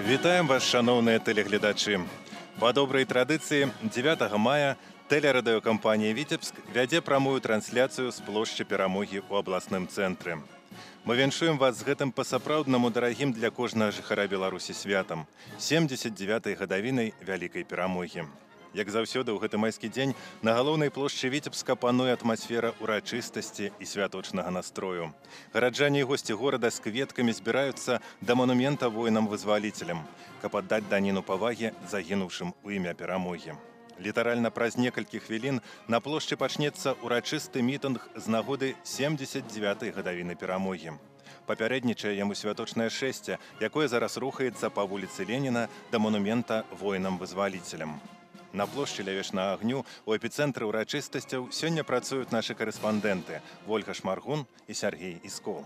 Вітаем вас, шановныя тэлегледачы. Па добрай традыцыі 9 мая тэлерадыёкампанія «Віцебск» вядзе прамую трансляцыю з плошчы Перамогі ў абласным цэнтры. Мы віншуем вас з гэтым па-сапраўднаму дарагім для кожнага жыхара Беларусі святам – 79-й гадавінай Вялікай Перамогі. Як заўсёды ў гэты майскі дзень на галоўнай плошчы Віцебска пануе атмасфера урачыстасці і святочнага настрою. Гараджане і госці горада з кветкамі збіраюцца да манумента воінам-вызваліцелям, каб аддаць даніну павагі загінуўшым у імя перамогі. Літаральна праз некалькі хвілін на плошчы пачнецца урачысты мітынг з нагоды 79-й гадавіны перамогі. Папярэднічае яму святочнае шэсце, якое зараз рухаецца па вуліцы Леніна да манумента воінам-вызваліцелям. На плошчы ля вечнага агню у эпіцэнтры урачыстасцяў сёння працуюць нашы карэспандэнты Вольга Шмаргун і Сергей Іскол.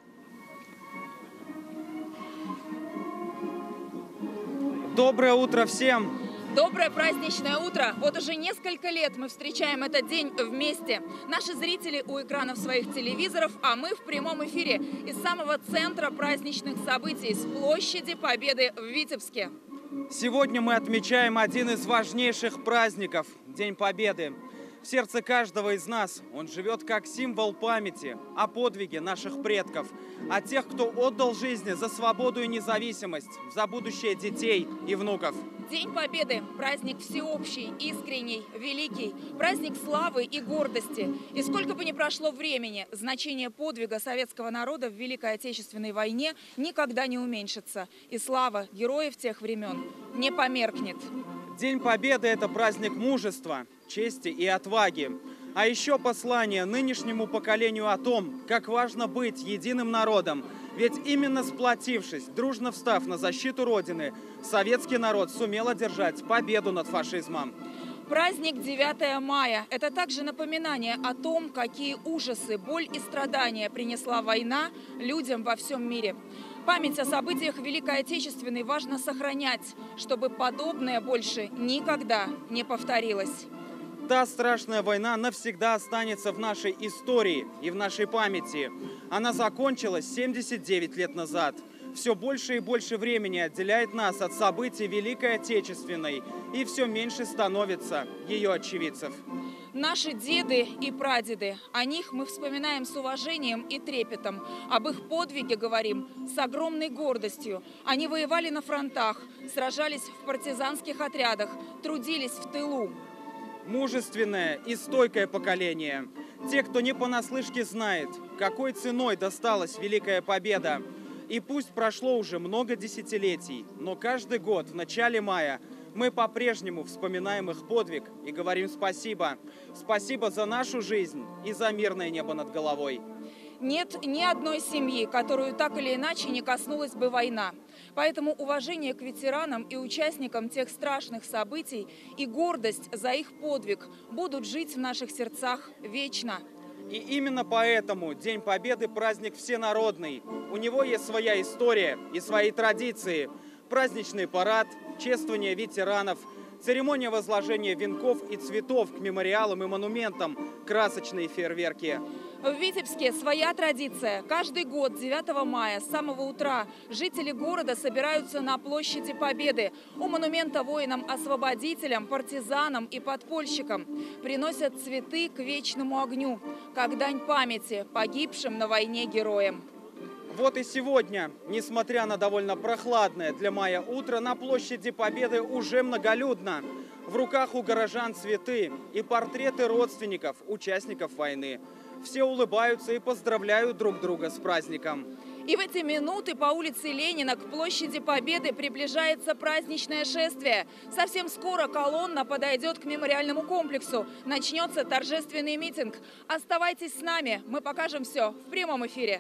Доброе утро всем! Доброе праздничное утро! Вот уже несколько лет мы встречаем этот день вместе. Наши зрители у экранов своих телевизоров, а мы в прямом эфире из самого центра праздничных событий с площади Победы в Витебске. Сегодня мы отмечаем один из важнейших праздников – День Победы. В сердце каждого из нас он живет как символ памяти о подвиге наших предков, о тех, кто отдал жизни за свободу и независимость, за будущее детей и внуков. День Победы – праздник всеобщий, искренний, великий, праздник славы и гордости. И сколько бы ни прошло времени, значение подвига советского народа в Великой Отечественной войне никогда не уменьшится. И слава героев тех времен не померкнет. День Победы – это праздник мужества, чести и отваги. А еще послание нынешнему поколению о том, как важно быть единым народом. Ведь именно сплотившись, дружно встав на защиту Родины, советский народ сумел одержать победу над фашизмом. Праздник 9 мая – это также напоминание о том, какие ужасы, боль и страдания принесла война людям во всем мире. Память о событиях Великой Отечественной важно сохранять, чтобы подобное больше никогда не повторилось. Та страшная война навсегда останется в нашей истории и в нашей памяти. Она закончилась 79 лет назад. Все больше и больше времени отделяет нас от событий Великой Отечественной, и все меньше становится ее очевидцев. Наши деды и прадеды, о них мы вспоминаем с уважением и трепетом. Об их подвиге говорим с огромной гордостью. Они воевали на фронтах, сражались в партизанских отрядах, трудились в тылу. Мужественное и стойкое поколение. Те, кто не понаслышке знает, какой ценой досталась Великая Победа. И пусть прошло уже много десятилетий, но каждый год в начале мая мы по-прежнему вспоминаем их подвиг и говорим спасибо. Спасибо за нашу жизнь и за мирное небо над головой. Нет ни одной семьи, которую так или иначе не коснулась бы война. Поэтому уважение к ветеранам и участникам тех страшных событий и гордость за их подвиг будут жить в наших сердцах вечно. И именно поэтому День Победы – праздник всенародный. У него есть своя история и свои традиции. Праздничный парад, чествование ветеранов, церемония возложения венков и цветов к мемориалам и монументам, красочные фейерверки. В Витебске своя традиция. Каждый год 9 мая с самого утра жители города собираются на площади Победы у монумента воинам-освободителям, партизанам и подпольщикам. Приносят цветы к вечному огню, как дань памяти погибшим на войне героям. Вот и сегодня, несмотря на довольно прохладное для мая утро, на площади Победы уже многолюдно. В руках у горожан цветы и портреты родственников, участников войны. Все улыбаются и поздравляют друг друга с праздником. И в эти минуты по улице Ленина к площади Победы приближается праздничное шествие. Совсем скоро колонна подойдет к мемориальному комплексу. Начнется торжественный митинг. Оставайтесь с нами, мы покажем все в прямом эфире.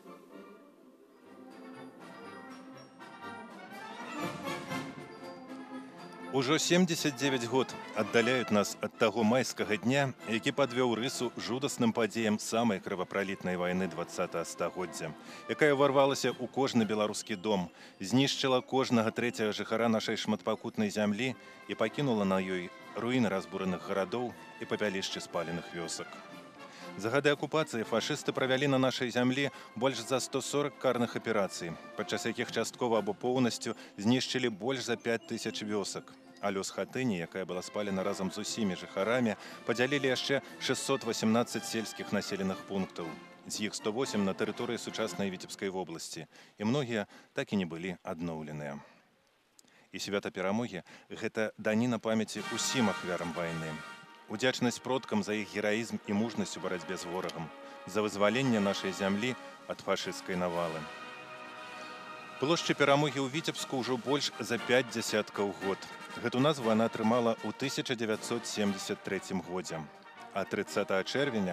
Ужо 79 год аддаляюць нас ад таго майскага дня, які падвёў рысу жудасным падзеям самай крывапралітнай вайны 20-го стагоддзя, якая ўварвалася ў кожны беларускі дом, знішчыла кожнага трэцяга жыхара нашай шматпакутнай зямлі і пакінула на ёй руіны разбураных гарадоў і папялішчы спаленых вёсак. За гады акупацыі фашысты правялі на нашай зямлі больш за 140 карных аперацый, падчас якіх часткова або поўнасцю знішчылі больш за 5000 вёсак. А лёс хатыні, якая была спалена разам з усімі жыхарамі, падзялілі яшчэ 618 сельскіх населеных пунктаў. З іх 108 на тэрыторыі сучаснай Віцебскай вобласці, і многія так і не былі адноўленыя. І свята перамогі – гэта даніна памяці усім ахвярам вайны. Удзячнасць продкам за іх гераізм і мужнасць у барацьбе з ворагам, за вызваленне нашай зямлі ад фашысцкай навалы. Плошча перамогі ў Віцебску ўжо больш за 5 дзясяткаў год. Гэту назву яна атрымала ў 1973 годзе. А 30 чэрвеня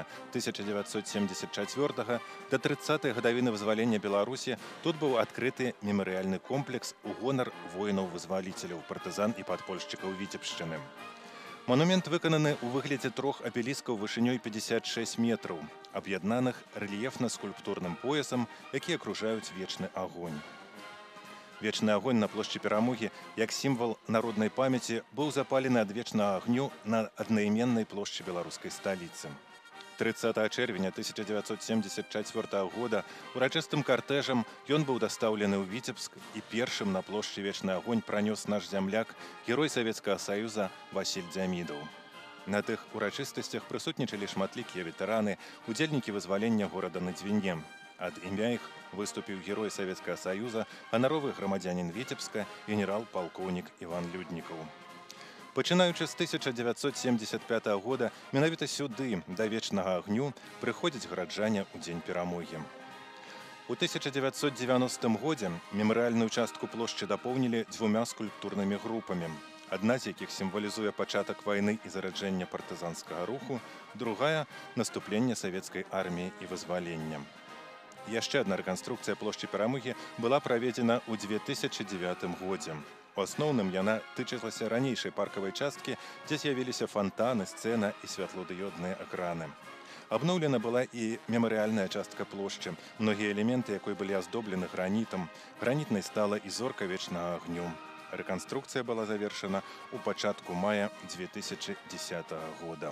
1974 да 30-й гадавіны вызвалення Беларусі тут быў адкрыты мемарыяльны комплекс у гонар воінаў-вызваліцеляў, партызан і падпольшчыкаў Віцебшчыны. Монумент выкананы ў выглядзе 3 абеліскаў вышынёй 56 метраў, аб'яднаных рэльефна-скульптурным поясам, які акружаюць вечны агонь. Вечны агонь на плошчы перамогі, як сімвал народнай памяці, быў запалены ад вечнага агню на аднайменнай плошчы беларускай сталіцы. 30 чэрвеня 1974 года урачыстым картэжам ён быў дастаўлены ў Віцебск, і першым на плошчы вечны агонь пранёс наш зямляк, герой Савецкага Саюза Васіль Дзямідаў. На тых урачыстасцях прысутнічалі шматлікія ветэраны, удзельнікі вызвалення горада на Дзвіне. Ад імя іх выступіў герой Савецкага Саюза, ганаровы грамадзянін Віцебска, генерал-палкоўнік Іван Люднікаў. Пачынаючы з 1975 года, менавіта сюды, да вечнага агню, прыходзяць гараджане ў дзень перамогі. У 1990 годзе мемарыяльную частку плошчы дапоўнілі 2 скульптурнымі групамі, адна з якіх сімвалізуе пачатак вайны і зараджэння партызанскага руху, другая – наступленне савецкай арміі і вызвалення. Яшчэ адна рэканструкцыя плошчы перамогі была праведзена ў 2009 годзе. У асноўным яна тычылася ранейшай паркавай часткі, дзе з'явіліся фантаны, сцэна і святлодыёдныя экраны. Абноўлена была і мемарыяльная частка плошчы, многія элементы якой былі аздоблены гранітам. Гранітнай стала і зорка вечнага агню. Рэканструкцыя была завершана ў пачатку мая 2010 года.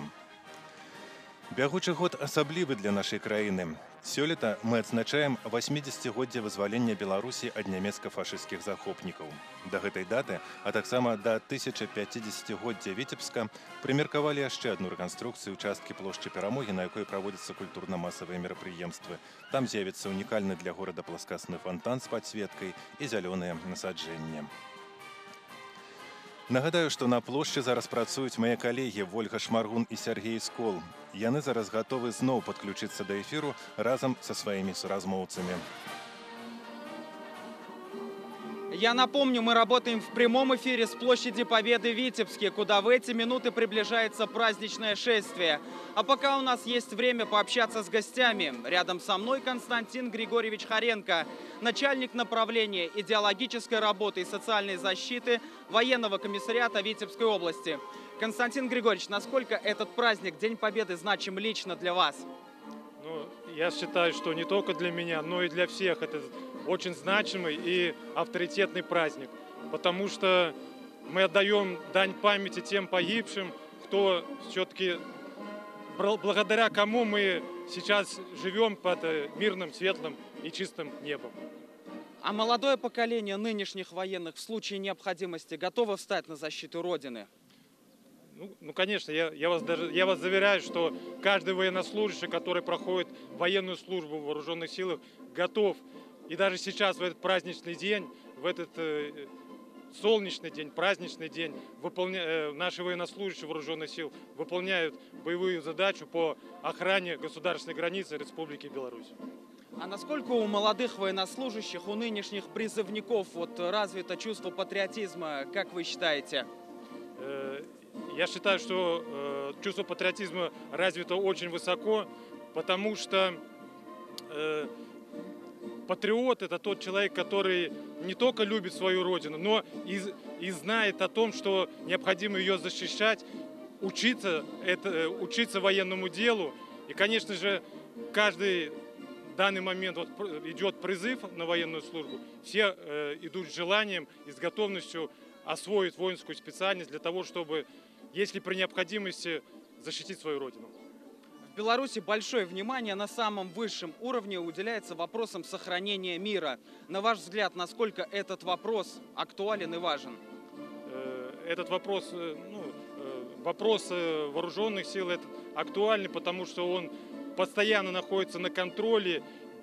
Бягучы год асаблівы для нашай краіны. Сёлета мы адзначаем 80-годдзе вызвалення Беларусі ад нямецка-фашысцкіх захопнікаў. Да гэтай даты, а таксама да 1050-годдзя Віцебска, прымеркавалі яшчэ адну рэканструкцыю часткі плошчы перамогі, на якой праводзяцца культурна-масавыя мерапрыемствы. Там з'явіцца унікальны для горада пласкасны фантан з падсветкай і зялёныя насаджэнні. Нагадаю, што на плошчы зараз працуюць мае калегі Вольга Шмаргун і Сергей Скол. Яны зараз гатовы зноў падключыцца да эфіру разам са сваімі суразмоўцамі. Я напомню, мы работаем в прямом эфире с площади Победы в Витебске, куда в эти минуты приближается праздничное шествие. А пока у нас есть время пообщаться с гостями. Рядом со мной Константин Григорьевич Хоренко, начальник направления идеологической работы и социальной защиты военного комиссариата Витебской области. Константин Григорьевич, насколько этот праздник, День Победы, значим лично для вас? Я считаю, что не только для меня, но и для всех это очень значимый и авторитетный праздник, потому что мы отдаем дань памяти тем погибшим, кто все-таки, благодаря кому мы сейчас живем под мирным, светлым и чистым небом. А молодое поколение нынешних военных в случае необходимости готово встать на защиту Родины? Ну, конечно, я вас заверяю, что каждый военнослужащий, который проходит военную службу в вооруженных силах, готов. И даже сейчас, в этот праздничный день, в этот солнечный день, праздничный день, наши военнослужащие вооруженных сил выполняют боевую задачу по охране государственной границы Республики Беларусь. А насколько у молодых военнослужащих, у нынешних призывников развито чувство патриотизма, как вы считаете? Я считаю, что чувство патриотизма развито очень высоко, потому что патриот – это тот человек, который не только любит свою родину, но и знает о том, что необходимо ее защищать, учиться военному делу. И, конечно же, каждый данный момент идет призыв на военную службу. Все идут с желанием и с готовностью освоить воинскую специальность для того, чтобы, если при необходимости, защитить свою родину. В Беларуси большое внимание на самом высшем уровне уделяется вопросам сохранения мира. На ваш взгляд, насколько этот вопрос актуален и важен? Этот вопрос, вопрос вооруженных сил актуальный, потому что он постоянно находится на контроле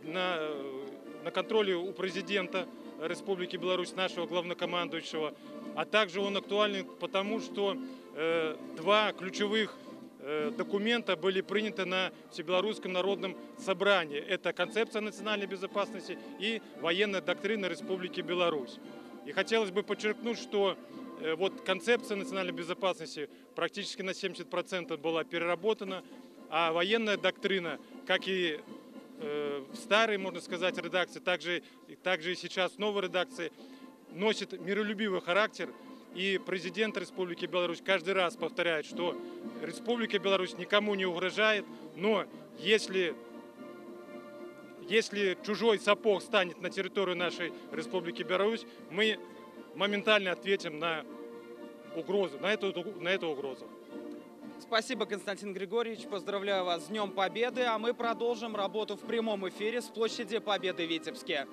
у президента Республики Беларусь, нашего главнокомандующего. А также он актуальный потому, что два ключевых документа были приняты на Всебелорусском народном собрании. Это концепция национальной безопасности и военная доктрина Республики Беларусь. И хотелось бы подчеркнуть, что вот концепция национальной безопасности практически на 70% была переработана, а военная доктрина, как и в старой, можно сказать, редакции, также и сейчас в новой редакции, носит миролюбивый характер. И президент Республики Беларусь каждый раз повторяет, что Республика Беларусь никому не угрожает, но если чужой сапог станет на территорию нашей Республики Беларусь, мы моментально ответим на угрозу, на эту угрозу. Спасибо, Константин Григорьевич. Поздравляю вас с Днем Победы. А мы продолжим работу в прямом эфире с площади Победы в Витебске.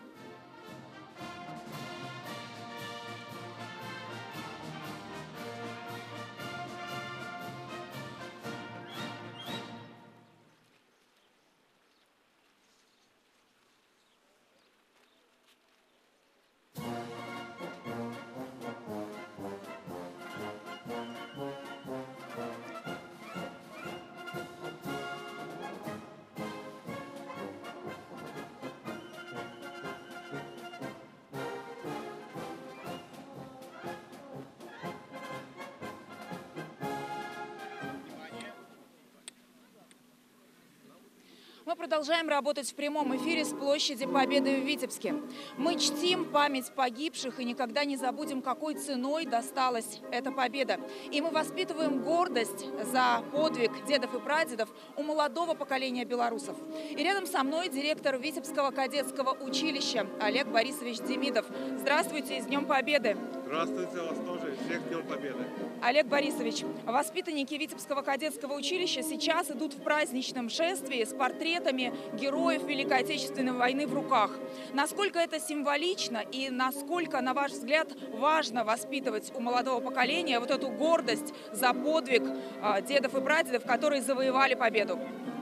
Мы продолжаем работать в прямом эфире с площади Победы в Витебске. Мы чтим память погибших и никогда не забудем, какой ценой досталась эта победа. И мы воспитываем гордость за подвиг дедов и прадедов у молодого поколения белорусов. И рядом со мной директор Витебского кадетского училища Олег Борисович Демидов. Здравствуйте и с Днем Победы! Здравствуйте, вас тоже, всех с Днем Победы! Олег Борисович, воспитанники Витебского кадетского училища сейчас идут в праздничном шествии с портретами героев Великой Отечественной войны в руках. Насколько это символично и насколько, на ваш взгляд, важно воспитывать у молодого поколения вот эту гордость за подвиг дедов и прадедов, которые завоевали победу?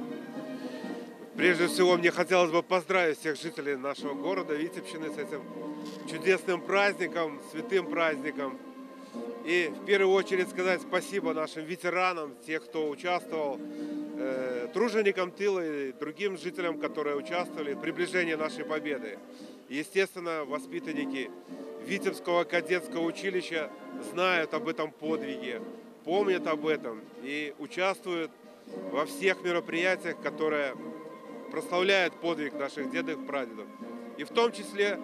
Прежде всего, мне хотелось бы поздравить всех жителей нашего города, Витебщины, с этим чудесным праздником, святым праздником. И в первую очередь сказать спасибо нашим ветеранам, тех, кто участвовал, труженикам тыла и другим жителям, которые участвовали в приближении нашей победы. Естественно, воспитанники Витебского кадетского училища знают об этом подвиге, помнят об этом и участвуют во всех мероприятиях, которые прославляют подвиг наших дедов и прадедов. И в том числе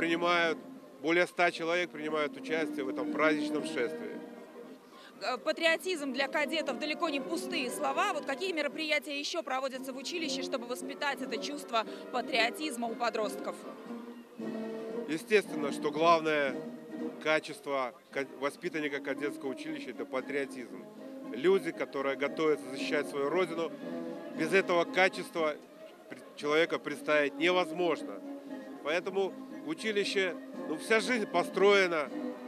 более 100 человек принимают участие в этом праздничном шествии. Патриотизм для кадетов далеко не пустые слова. Вот какие мероприятия еще проводятся в училище, чтобы воспитать это чувство патриотизма у подростков? Естественно, что главное качество воспитанника кадетского училища – это патриотизм. Люди, которые готовятся защищать свою родину, без этого качества человека представить невозможно. Поэтому в училище вся жизнь построена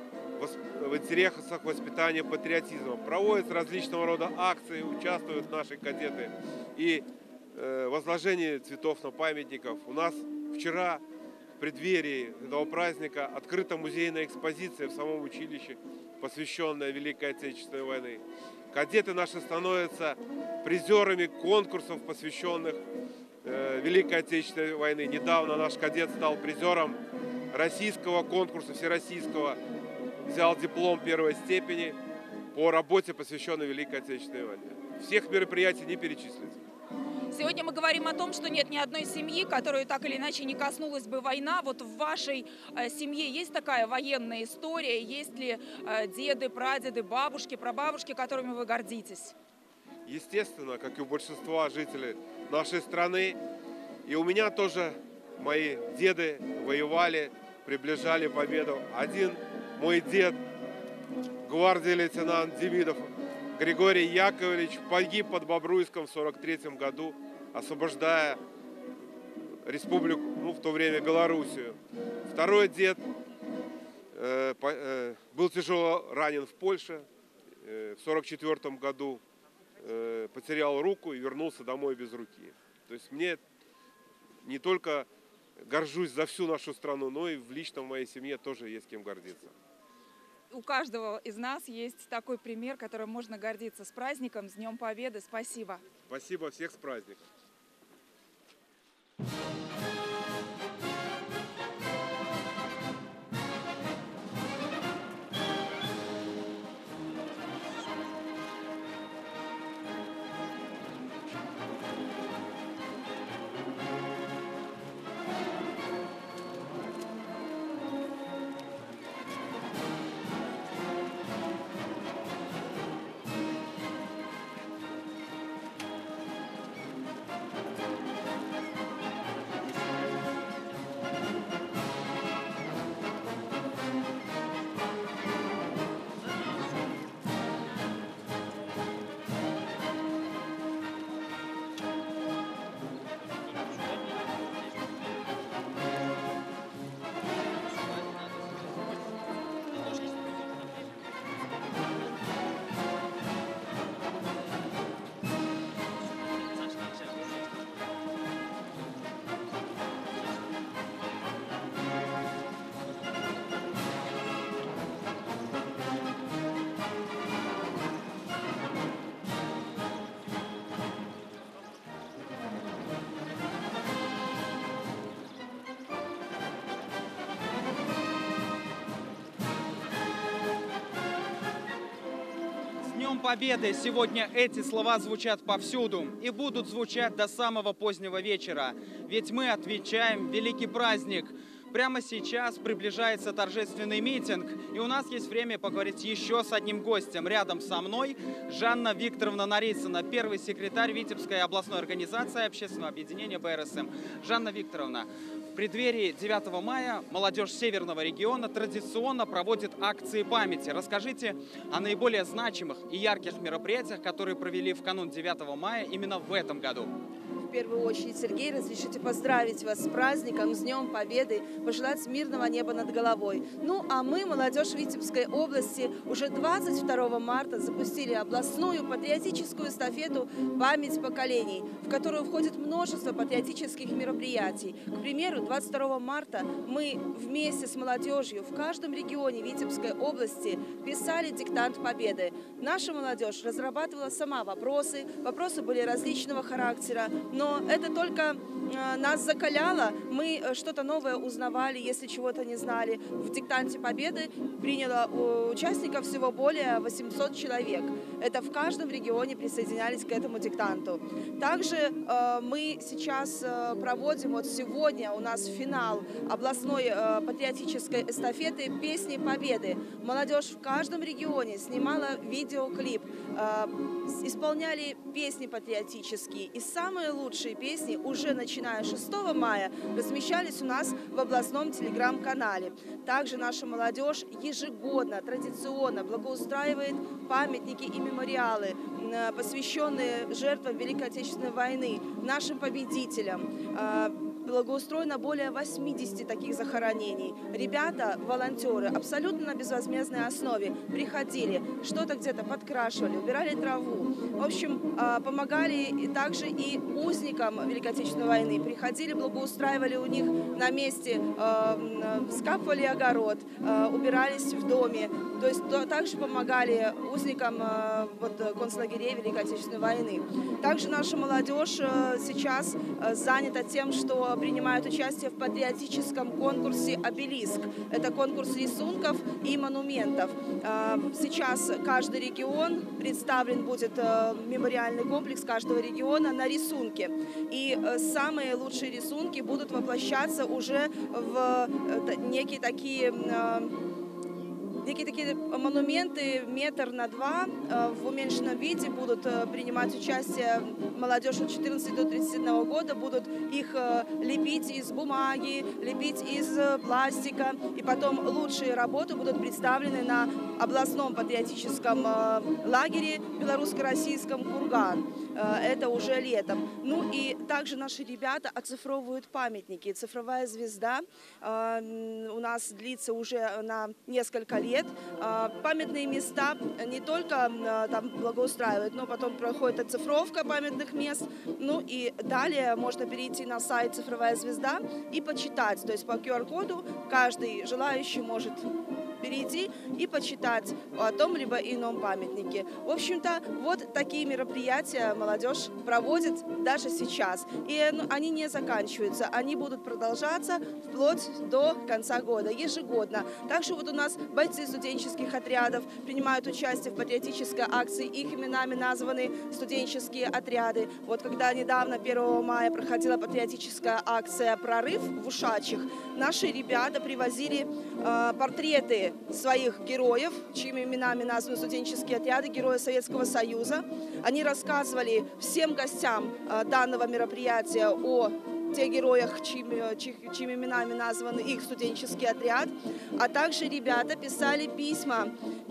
в интересах воспитания патриотизма. Проводятся различного рода акции, участвуют наши кадеты. И возложение цветов на памятников. У нас вчера в преддверии этого праздника открыта музейная экспозиция в самом училище, посвященная Великой Отечественной войне. Кадеты наши становятся призерами конкурсов, посвященных Великой Отечественной войны. Недавно наш кадет стал призером российского конкурса, всероссийского, взял диплом первой степени по работе, посвященной Великой Отечественной войне. Всех мероприятий не перечислить. Сегодня мы говорим о том, что нет ни одной семьи, которую так или иначе не коснулась бы война. Вот в вашей семье есть такая военная история? Есть ли деды, прадеды, бабушки, прабабушки, которыми вы гордитесь? Естественно, как и у большинства жителей нашей страны. И у меня тоже мои деды воевали, приближали победу. Один мой дед, гвардии лейтенант Демидов, Григорий Яковлевич погиб под Бобруйском в 1943 году, освобождая республику, в то время Белоруссию. Второй дед был тяжело ранен в Польше в 1944 году, потерял руку и вернулся домой без руки. То есть мне не только горжусь за всю нашу страну, но и в личном моей семье тоже есть кем гордиться. У каждого из нас есть такой пример, которым можно гордиться. С праздником, с Днем Победы. Спасибо. Спасибо, всех с праздником. Днем Победы сегодня эти слова звучат повсюду и будут звучать до самого позднего вечера. Ведь мы отвечаем великий праздник. Прямо сейчас приближается торжественный митинг, и у нас есть время поговорить еще с одним гостем. Рядом со мной Жанна Викторовна Нарицына, первый секретарь Витебской областной организации общественного объединения БРСМ. Жанна Викторовна, в преддверии 9 мая молодежь Северного региона традиционно проводит акции памяти. Расскажите о наиболее значимых и ярких мероприятиях, которые провели в канун 9 мая именно в этом году. В первую очередь, Сергей, разрешите поздравить вас с праздником, с Днем Победы, пожелать мирного неба над головой. Ну, а мы, молодежь Витебской области, уже 22 марта запустили областную патриотическую эстафету «Память поколений», в которую входит множество патриотических мероприятий. К примеру, 22 марта мы вместе с молодежью в каждом регионе Витебской области писали диктант Победы. Наша молодежь разрабатывала сама вопросы были различного характера, но это только нас закаляло, мы что-то новое узнавали, если чего-то не знали. В диктанте Победы приняло участников всего более 800 человек. Это в каждом регионе присоединялись к этому диктанту. Также мы сейчас проводим, вот сегодня у нас финал областной патриотической эстафеты «Песни Победы». Молодежь в каждом регионе снимала видеоклип, исполняли песни патриотические. И самые лучшие песни уже начиная с 6 мая размещались у нас в областном телеграм-канале. Также наша молодежь ежегодно, традиционно благоустраивает памятники и мемориалы, посвященные жертвам Великой Отечественной войны, нашим победителям. Благоустроено более 80 таких захоронений. Ребята, волонтеры, абсолютно на безвозмездной основе приходили, что-то где-то подкрашивали, убирали траву. В общем, помогали также и узникам Великой Отечественной войны. Приходили, благоустраивали у них на месте, вскапывали огород, убирались в доме. То есть также помогали узникам концлагерей Великой Отечественной войны. Также наша молодежь сейчас занята тем, что принимают участие в патриотическом конкурсе «Обелиск». Это конкурс рисунков и монументов. Сейчас каждый регион представлен будет, мемориальный комплекс каждого региона на рисунке. И самые лучшие рисунки будут воплощаться уже в некие такие некие такие монументы 1-2 метра в уменьшенном виде будут принимать участие молодежь от 14 до 31 года, будут их лепить из бумаги, лепить из пластика, и потом лучшие работы будут представлены на областном патриотическом лагере белорусско-российском «Курган». Это уже летом. Ну и также наши ребята оцифровывают памятники. Цифровая звезда у нас длится уже на несколько лет. Памятные места не только там благоустраивают, но потом проходит оцифровка памятных мест. Ну и далее можно перейти на сайт «Цифровая звезда» и почитать. То есть по QR-коду каждый желающий может перейти и почитать о том либо ином памятнике. В общем-то, вот такие мероприятия молодежь проводит даже сейчас. И они не заканчиваются, они будут продолжаться вплоть до конца года, ежегодно. Также вот у нас бойцы студенческих отрядов принимают участие в патриотической акции, их именами названы студенческие отряды. Вот когда недавно, 1 мая, проходила патриотическая акция «Прорыв» в Ушачах, наши ребята привозили портреты своих героев, чьими именами названы студенческие отряды, герои Советского Союза. Они рассказывали всем гостям данного мероприятия о тех героях, чьими именами названы их студенческий отряд. А также ребята писали письма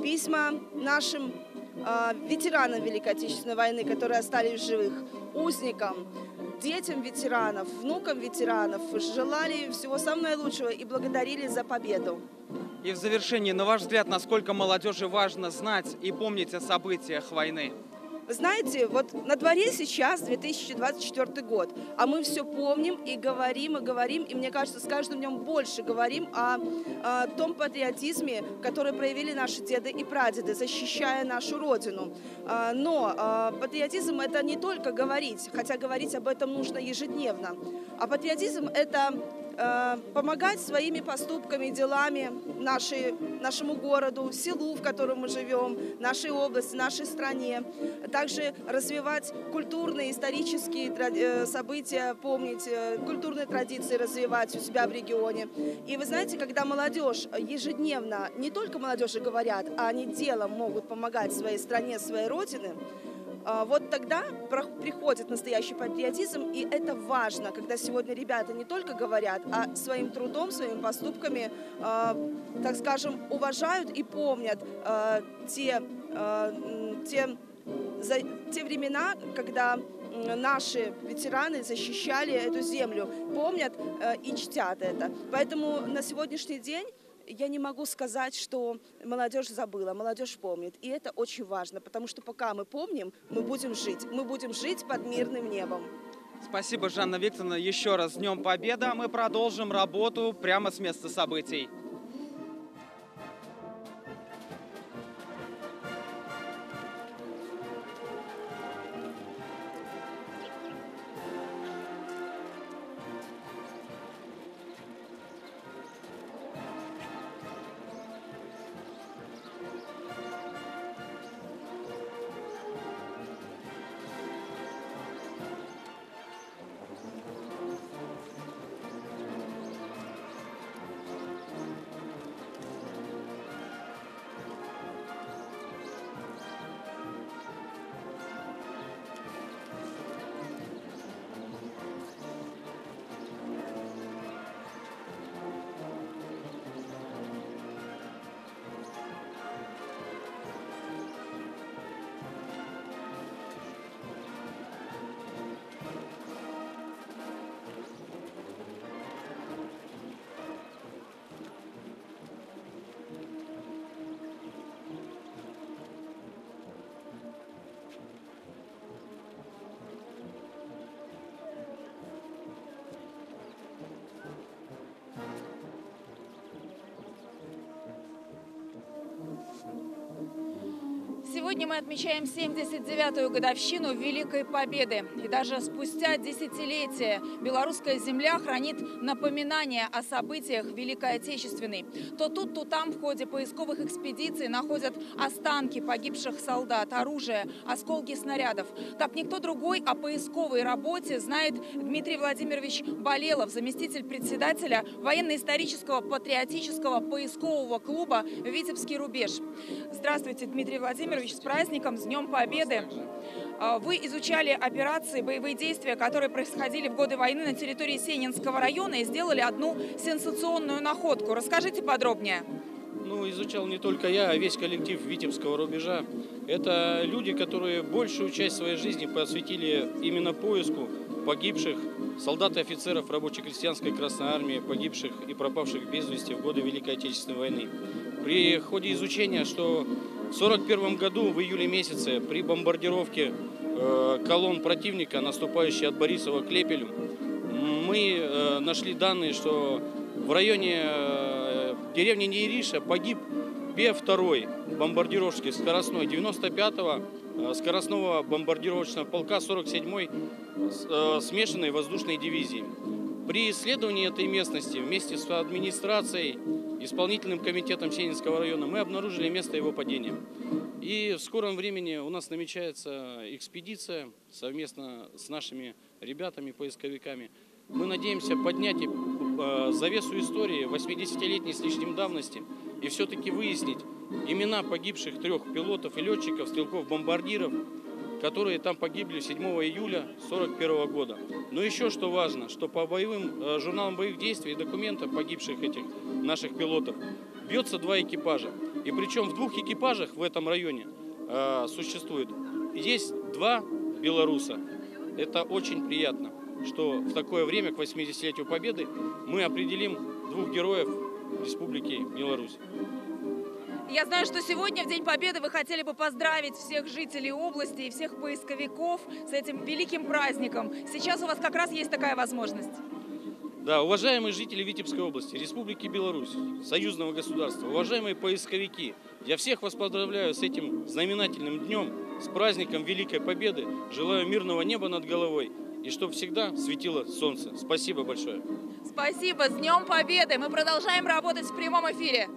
нашим ветеранам Великой Отечественной войны, которые остались в живых, узникам, детям ветеранов, внукам ветеранов, желали всего самого наилучшего и благодарили за победу. И в завершении, на ваш взгляд, насколько молодежи важно знать и помнить о событиях войны? Вы знаете, вот на дворе сейчас 2024 год, а мы все помним и говорим, и мне кажется, с каждым днем больше говорим о том патриотизме, который проявили наши деды и прадеды, защищая нашу Родину. Но патриотизм – это не только говорить, хотя говорить об этом нужно ежедневно, а патриотизм – это помогать своими поступками, делами нашему городу, селу, в котором мы живем, нашей области, нашей стране. Также развивать культурные, исторические события, помнить, культурные традиции развивать у себя в регионе. И вы знаете, когда молодежь ежедневно, не только молодежи говорят, а они делом могут помогать своей стране, своей родине, вот тогда приходит настоящий патриотизм, и это важно, когда сегодня ребята не только говорят, а своим трудом, своими поступками, так скажем, уважают и помнят те времена, когда наши ветераны защищали эту землю, помнят и чтят это. Поэтому на сегодняшний день я не могу сказать, что молодежь забыла, молодежь помнит. И это очень важно, потому что пока мы помним, мы будем жить под мирным небом. Спасибо, Жанна Викторовна, еще раз с Днем Победы. Мы продолжим работу прямо с места событий. Сегодня мы отмечаем 79-ю годовщину Великой Победы. И даже спустя десятилетия белорусская земля хранит напоминания о событиях Великой Отечественной. То тут, то там в ходе поисковых экспедиций находят останки погибших солдат, оружие, осколки снарядов. Как никто другой о поисковой работе знает Дмитрий Владимирович Болелов, заместитель председателя военно-исторического патриотического поискового клуба «Витебский рубеж». Здравствуйте, Дмитрий Владимирович, с праздником, с Днем Победы. Вы изучали операции, боевые действия, которые происходили в годы войны на территории Сенинского района, и сделали одну сенсационную находку. Расскажите подробнее. Ну, изучал не только я, а весь коллектив Витебского рубежа. Это люди, которые большую часть своей жизни посвятили именно поиску погибших солдат и офицеров рабоче-крестьянской Красной Армии, погибших и пропавших без вести в годы Великой Отечественной войны. При ходе изучения, что в 1941 году, в июле месяце, при бомбардировке колонн противника, наступающей от Борисова к Лепелю, мы нашли данные, что в районе деревни Неириша погиб П-2 бомбардировщик скоростной 95-го скоростного бомбардировочного полка 47-й смешанной воздушной дивизии. При исследовании этой местности вместе с администрацией, исполнительным комитетом Сенинского района мы обнаружили место его падения. И в скором времени у нас намечается экспедиция совместно с нашими ребятами, поисковиками. Мы надеемся поднять завесу истории 80-летней с лишним давности и все-таки выяснить имена погибших 3 пилотов и летчиков, стрелков-бомбардиров, которые там погибли 7 июля 1941 года. Но еще что важно, что по боевым журналам боевых действий и документам погибших этих наших пилотов бьется 2 экипажа. И причем в 2 экипажах в этом районе существует. Есть 2 белоруса. Это очень приятно, что в такое время, к 80-летию Победы, мы определим 2 героев Республики Беларусь. Я знаю, что сегодня, в День Победы, вы хотели бы поздравить всех жителей области и всех поисковиков с этим великим праздником. Сейчас у вас как раз есть такая возможность. Да, уважаемые жители Витебской области, Республики Беларусь, союзного государства, уважаемые поисковики, я всех вас поздравляю с этим знаменательным днем, с праздником Великой Победы. Желаю мирного неба над головой и чтобы всегда светило солнце. Спасибо большое. Спасибо. С Днем Победы. Мы продолжаем работать в прямом эфире.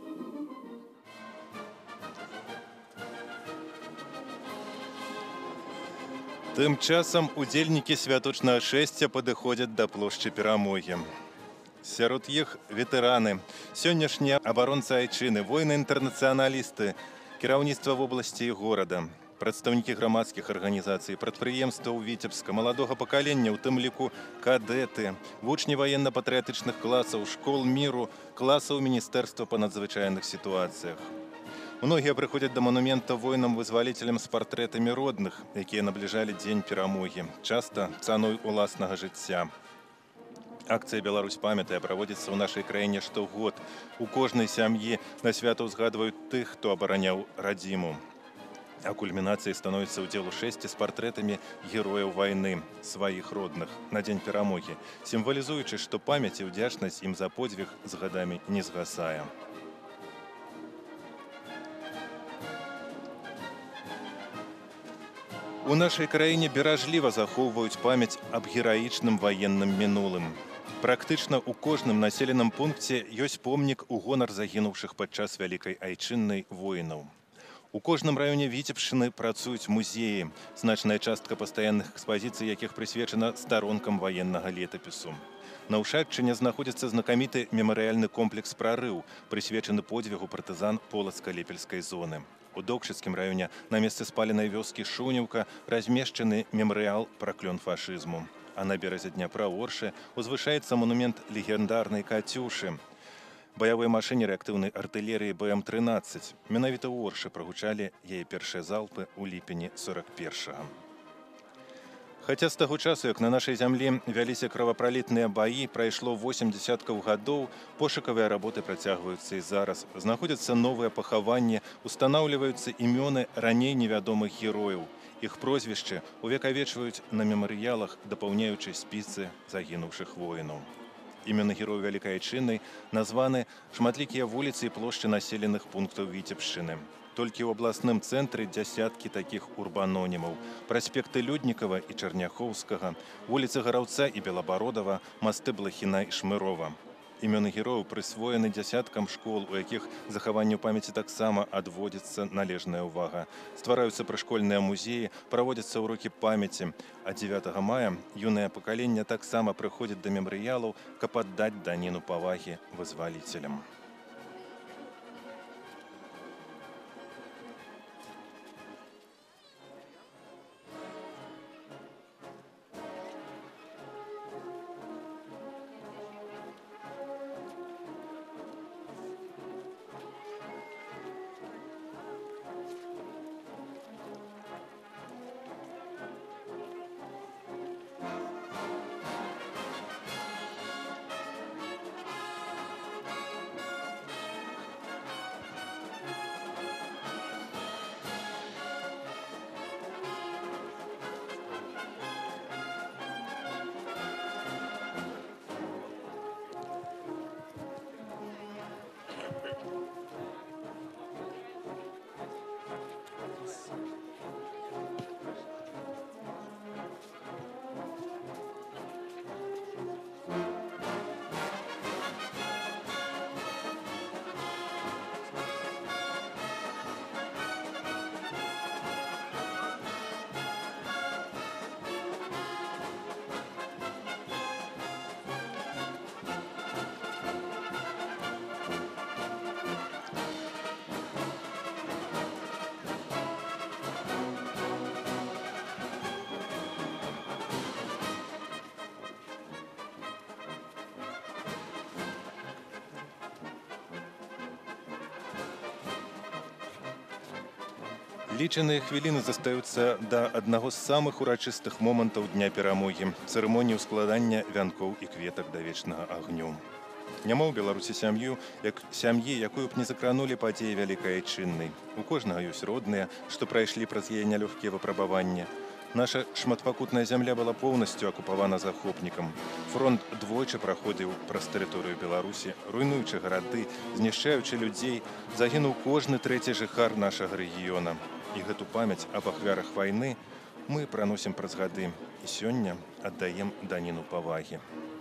Тым часам удзельнікі святочнага шэсця падыходзяць да плошчы Перамогі. Сярод іх ветэраны, сённяшнія абаронцы айчыны, воіны-інтэрнацыяналісты, кіраўніцтва вобласці і горада, прадстаўнікі грамадскіх арганізацый, прадпрыемстваў Віцебска, маладога пакалення, у тым ліку кадэты, вучні ваенна-патрыятычных класаў, школ міру, класаў Міністэрства па надзвычайных сітуацыях. Многія прыходзяць да манумента воінам-вызваліцелям з партрэтамі родных, якія набліжалі дзень перамогі, часта цаной уласнага жыцця. Акцыя «Беларусь памятае» праводзіцца ў нашай краіне штогод. У кожнай сям'і на свята ўзгадваюць тых, хто абараняў радзіму. А кульмінацыяй становіцца ўдзел у шэсці з партрэтамі герояў вайны, сваіх родных, на дзень перамогі, сімвалізуючы, што памяць і ўдзячнасць ім за подзвіг з гадамі не згасае. У нашай краіне беражліва захоўваюць памяць аб гераічным ваенным мінулым. Практычна ў кожным населеным пункце ёсць помнік у гонар загінуўшых падчас Вялікай Айчыннай воінаў. У кожным раёне Віцебшчыны працуюць музеі, значная частка пастаянных экспазіцый, якіх прысвечана старонкам ваеннага летапісу. На Ушакчыне знаходзіцца знакаміты мемарыяльны комплекс «Прарыў», прысвечаны подзвігу партызан Полацка-Лепельскай зоны. У Докшыцкім раёне на месцы спаленай вёскі Шунеўка размешчаны мемарыял «Праклён фашызму». А на беразе Дняпра ў Оршы узвышаецца монумент легендарнай «Катюшы». Баявой машыне рэактыўнай артылерыі БМ-13. Менавіта ў Оршы прагучалі яе першыя залпы ў ліпені 41-го. Хаця з таго часу, як на нашай зямлі вяліся кровапралітныя баі, прайшло 8 дзесяткаў гадоў, пошукавыя работы працягваюцца і зараз. Знаходзяцца новыя пахаванні, устанаўліваюцца імёны раней невядомых герояў. Іх прозвішчы увекавечваюць на мемарыялах, дапаўняючы спісы загінуўшых воінаў. Імёны герояў Вялікай Айчыннай названы шматлікія вуліцы і плошчы населеных пунктаў Віцебшчыны. Толькі ў абласным цэнтры дзясяткі такіх урбанонімаў. Праспекты Люднікава і Чарняхоўскага, вуліцы Гараўца і Белабародава, масты Блахіна і Шмырова. Імёны герояў прысвоены дзясяткам школ, у якіх захаванню памяці таксама адводзіцца належная ўвага. Ствараюцца прышкольныя музеі, праводзяцца ўрокі памяці. А 9 мая юнае пакаленне таксама прыходзіць да мемарыялаў, каб аддаць даніну павагі вызваліцелям. Лічаныя хвіліны застаюцца да аднаго з самых урачыстых момантаў Дня перамогі – цырымонію складання вянкоў і кветак да вечнага агню. Няма ў Беларусі сям'і, якую б не закранулі падзеі Вялікай Айчыннай. У кожнага ёсць родныя, што прайшлі праз яе нялёгкія выпрабаванні. Наша шматпакутная зямля была поўнасцю акупавана захопнікам. Фронт двойчы праходзіў праз тэрыторыю Беларусі, руйнуючы гарады, знішчаючы людзей, загінуў кожны трэці жыхар нашага рэгіёна. І гэту памяць аб ахвярах вайны мы праносім праз гады і сёння аддаем даніну павагі.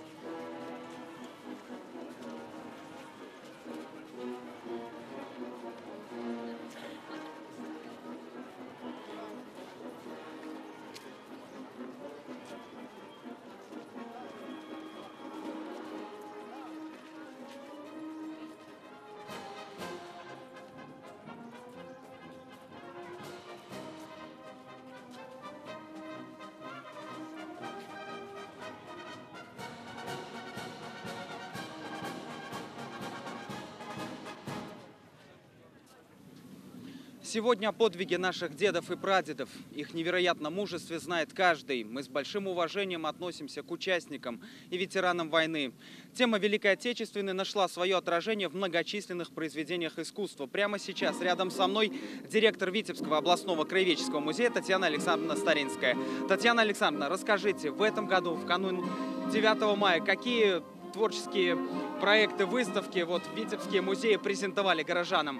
Сегодня о подвиге наших дедов и прадедов, их невероятном мужестве знает каждый. Мы с большим уважением относимся к участникам и ветеранам войны. Тема Великой Отечественной нашла свое отражение в многочисленных произведениях искусства. Прямо сейчас рядом со мной директор Витебского областного краеведческого музея Татьяна Александровна Старинская. Татьяна Александровна, расскажите, в этом году, в канун 9 мая, какие творческие проекты, выставки Витебские музеи презентовали горожанам?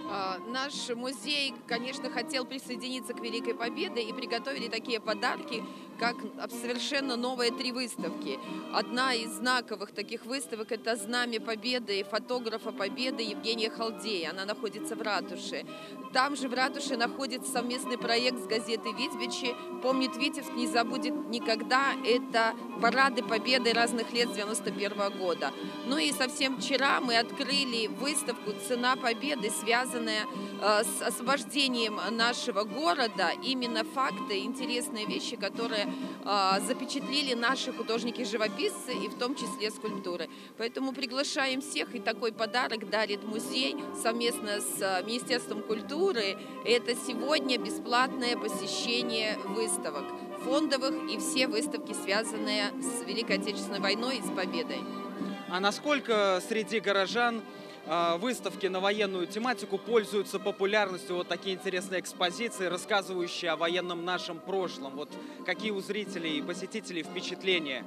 Наш музей, конечно, хотел присоединиться к Великой Победе и приготовили такие подарки, как совершенно новые 3 выставки. Одна из знаковых таких выставок – это «Знамя Победы» фотографа Победы Евгения Халдея. Она находится в ратуше. Там же в ратуше находится совместный проект с газетой «Витебичи». «Помнит Витебск, не забудет никогда». Это парады Победы разных лет с 91 года. Ну и совсем вчера мы открыли выставку «Цена Победы», связанная с освобождением нашего города. Именно факты, интересные вещи, которые запечатлели наши художники-живописцы и в том числе скульптуры. Поэтому приглашаем всех, и такой подарок дарит музей совместно с Министерством культуры. Это сегодня бесплатное посещение выставок фондовых и все выставки, связанные с Великой Отечественной войной и с победой. А насколько среди горожан выставки на военную тематику пользуются популярностью, такие интересные экспозиции, рассказывающие о военном нашем прошлом? Какие у зрителей и посетителей впечатления?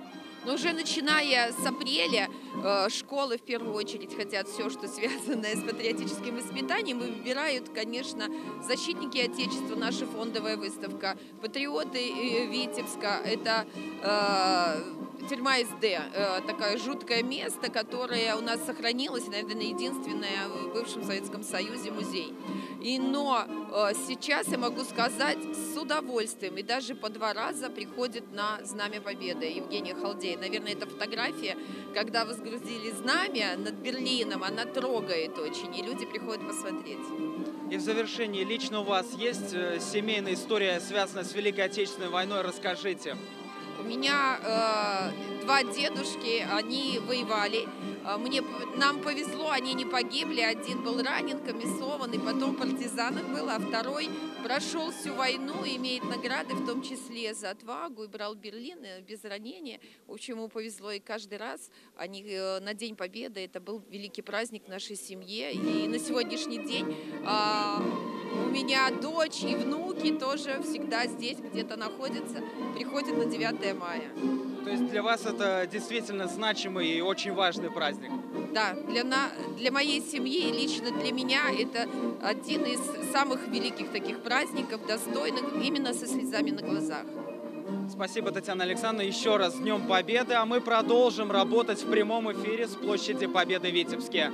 Но уже начиная с апреля школы в первую очередь хотят все, что связанное с патриотическим воспитанием, и выбирают, конечно, защитники Отечества, наша фондовая выставка, патриоты Витебска, это тюрьма СД, такое жуткое место, которое у нас сохранилось, наверное, единственное в бывшем Советском Союзе музей. Но сейчас я могу сказать с удовольствием, и даже по 2 раза приходит на Знамя Победы Евгения Халдея. Наверное, это фотография, когда возгрузили знамя над Берлином, она трогает очень, и люди приходят посмотреть. И в завершении, лично у вас есть семейная история, связанная с Великой Отечественной войной? Расскажите. У меня 2 дедушки, они воевали. Нам повезло, они не погибли. Один был ранен, комиссован, и потом в партизанах был, а второй прошел всю войну, имеет награды, в том числе за отвагу, и брал Берлин без ранения. В общем, ему повезло, и каждый раз они на День Победы, это был великий праздник в нашей семье. И на сегодняшний день у меня дочь и внуки тоже всегда здесь где-то находятся, приходят на 9 мая. То есть для вас это действительно значимый и очень важный праздник? Да, для моей семьи, лично для меня, это один из самых великих таких праздников, достойных именно со слезами на глазах. Спасибо, Татьяна Александровна. Еще раз с Днем Победы, а мы продолжим работать в прямом эфире с площади Победы в Витебске.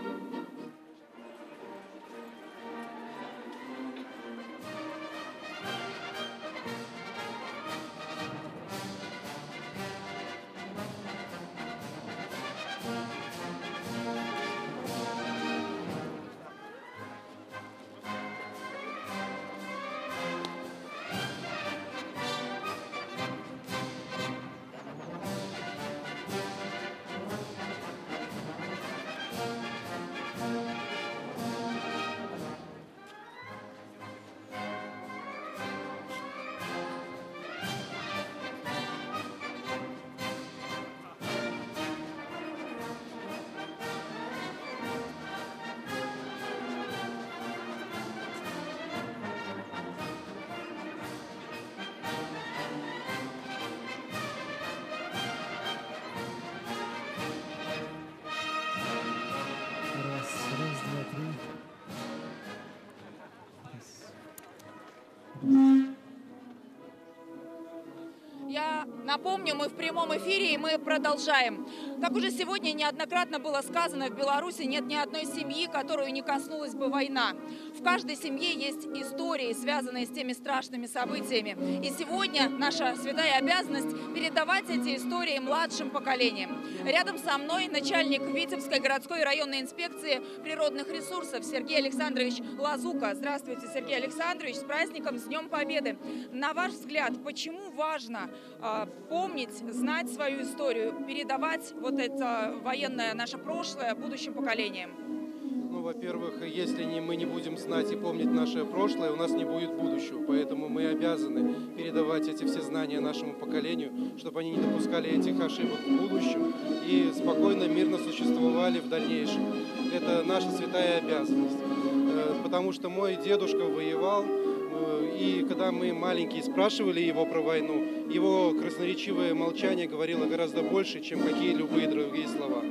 Я напомню, мы в прямом эфире, и мы продолжаем. Как уже сегодня неоднократно было сказано, в Беларуси нет ни одной семьи, которую не коснулась бы война. В каждой семье есть истории, связанные с теми страшными событиями. И сегодня наша святая обязанность – передавать эти истории младшим поколениям. Рядом со мной начальник Витебской городской и районной инспекции природных ресурсов Сергей Александрович Лазука. Здравствуйте, Сергей Александрович, с праздником, с Днем Победы. На ваш взгляд, почему важно помнить, знать свою историю, передавать вот это военное наше прошлое будущим поколениям? Ну, во-первых, если мы не будем знать и помнить наше прошлое, у нас не будет будущего. Поэтому мы обязаны передавать эти все знания нашему поколению, чтобы они не допускали этих ошибок в будущем и спокойно, мирно существовали в дальнейшем. Это наша святая обязанность. Потому что мой дедушка воевал, и когда мы маленькие спрашивали его про войну, его красноречивое молчание говорило гораздо больше, чем какие-либо другие слова.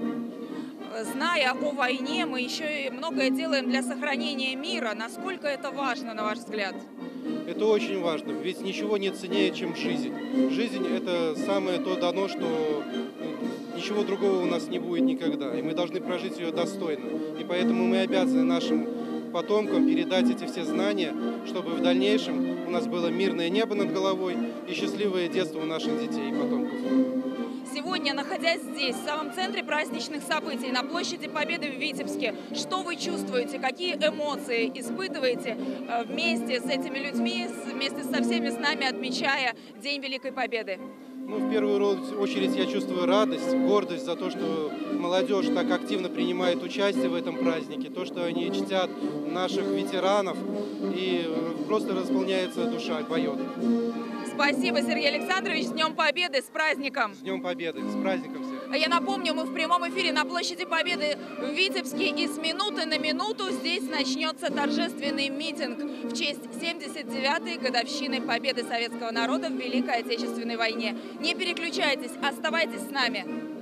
Зная о войне, мы еще и многое делаем для сохранения мира. Насколько это важно, на ваш взгляд? Это очень важно, ведь ничего не ценнее, чем жизнь. Жизнь – это самое то дано, что ничего другого у нас не будет никогда, и мы должны прожить ее достойно. И поэтому мы обязаны нашим потомкам передать эти все знания, чтобы в дальнейшем у нас было мирное небо над головой и счастливое детство у наших детей и потомков. Сегодня, находясь здесь, в самом центре праздничных событий, на площади Победы в Витебске, что вы чувствуете, какие эмоции испытываете вместе с этими людьми, вместе со всеми с нами, отмечая День Великой Победы? Ну, в первую очередь я чувствую радость, гордость за то, что молодежь так активно принимает участие в этом празднике, то, что они чтят наших ветеранов, и просто располняется душа, поет. Спасибо, Сергей Александрович, с Днем Победы, с праздником! С Днем Победы, с праздником всех! Я напомню, мы в прямом эфире на площади Победы в Витебске, и с минуты на минуту здесь начнется торжественный митинг в честь 79-й годовщины победы советского народа в Великой Отечественной войне. Не переключайтесь, оставайтесь с нами.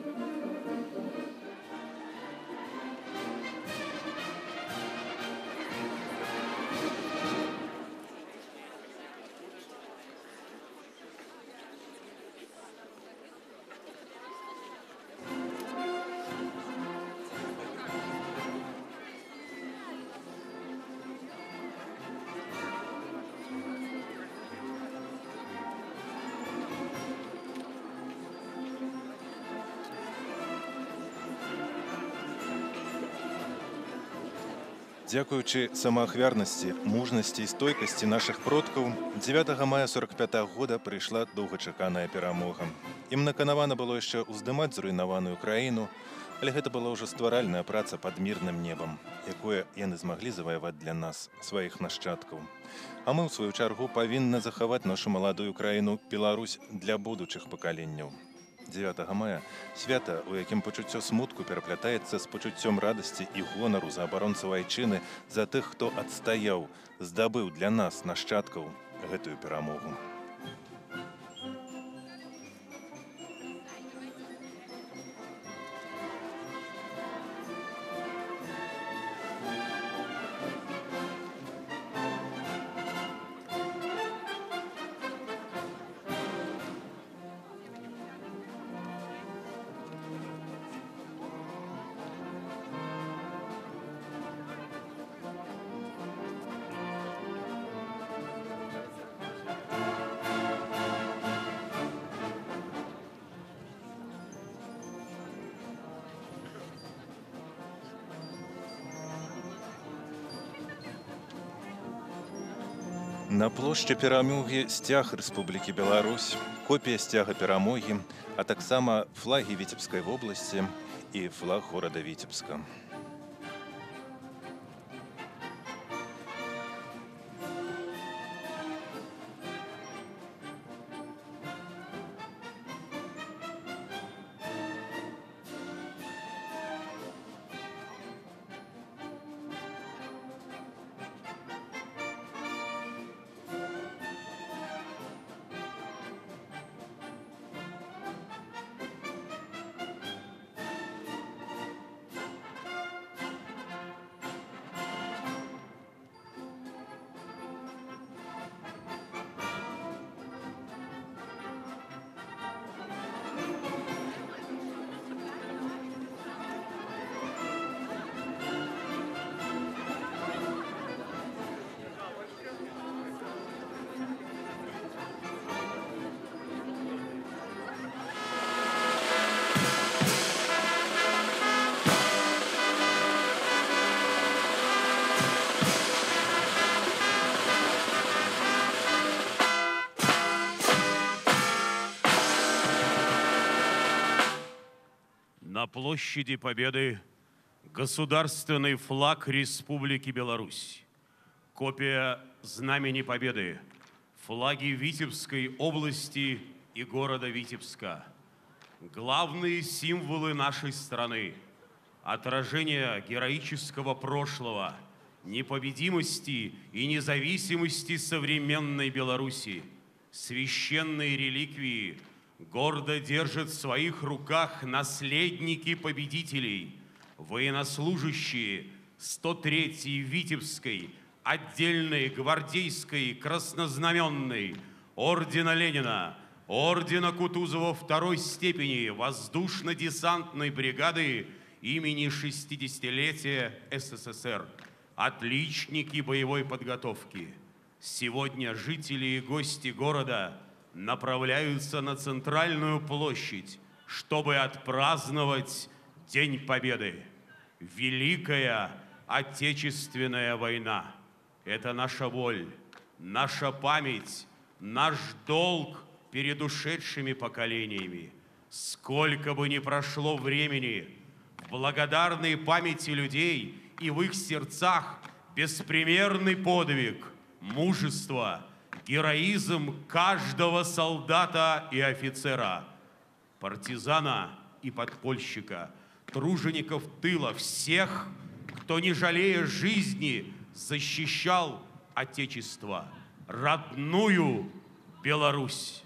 Дзякуючы самаахвярнасці, мужнасці і стойкасці нашых продкаў, 9 мая 45 года прыйшла доўгачаканая перамога. Ім наканавана было яшчэ ўздымаць зруйнаваную краіну, але гэта была ўжо стваральная праца пад мірным небам, якое яны змаглі заваяваць для нас, сваіх нашчадкаў. А мы, ў сваю чаргу, павінны захаваць нашу маладую краіну Беларусь для будучых пакаленняў. 9 мая свята, у якім пачуццё смутку пераплятаецца з пачуццём радасці і гонару за абаронцаў айчыны, за тых, хто адстаяў, здабыў для нас, нашчадкаў, гэтую перамогу. На плошчы перамогі сцяг Рэспублікі Беларусь, копія сцяга перамогі, а таксама флагі Віцебскай вобласці і флаг горада Віцебска. На площади Победы государственный флаг Республики Беларусь, копия Знамени Победы, флаги Витебской области и города Витебска, главные символы нашей страны, отражение героического прошлого, непобедимости и независимости современной Беларуси, священные реликвии гордо держат в своих руках наследники победителей, военнослужащие 103-й Витебской, отдельной гвардейской, краснознаменной, ордена Ленина, ордена Кутузова второй степени, воздушно-десантной бригады имени 60-летия СССР, отличники боевой подготовки. Сегодня жители и гости города направляются на центральную площадь, чтобы отпраздновать День Победы. Великая Отечественная война – это наша боль, наша память, наш долг перед ушедшими поколениями. Сколько бы ни прошло времени, в благодарной памяти людей и в их сердцах беспримерный подвиг, мужество, героизм каждого солдата и офицера, партизана и подпольщика, тружеников тыла, всех, кто, не жалея жизни, защищал Отечество, родную Беларусь.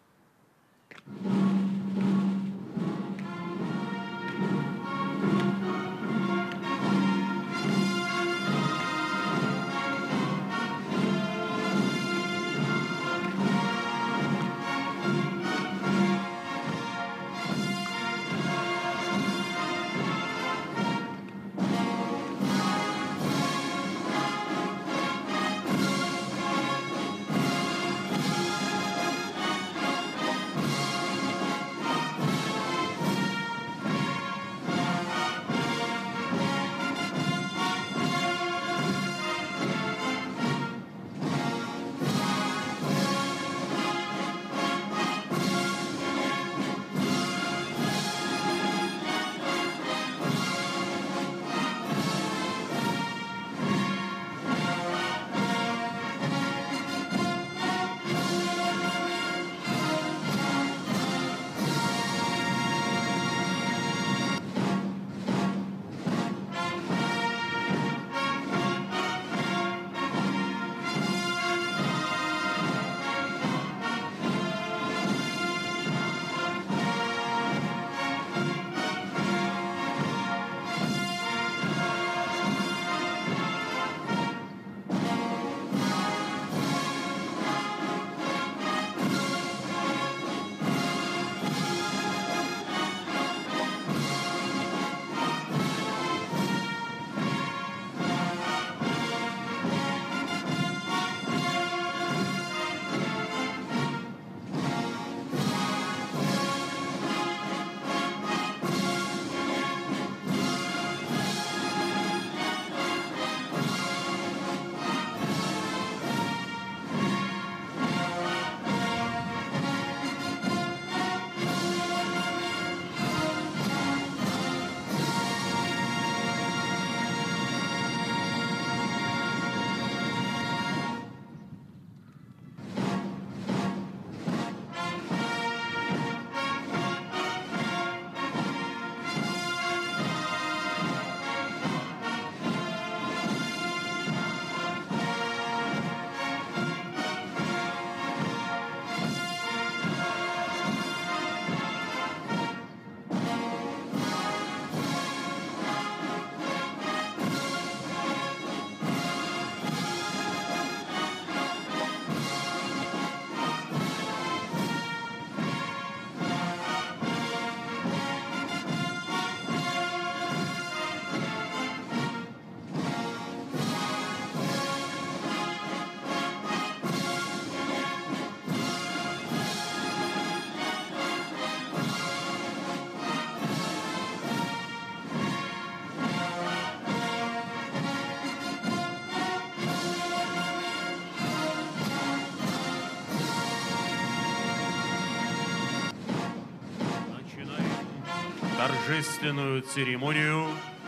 Торжественную церемонию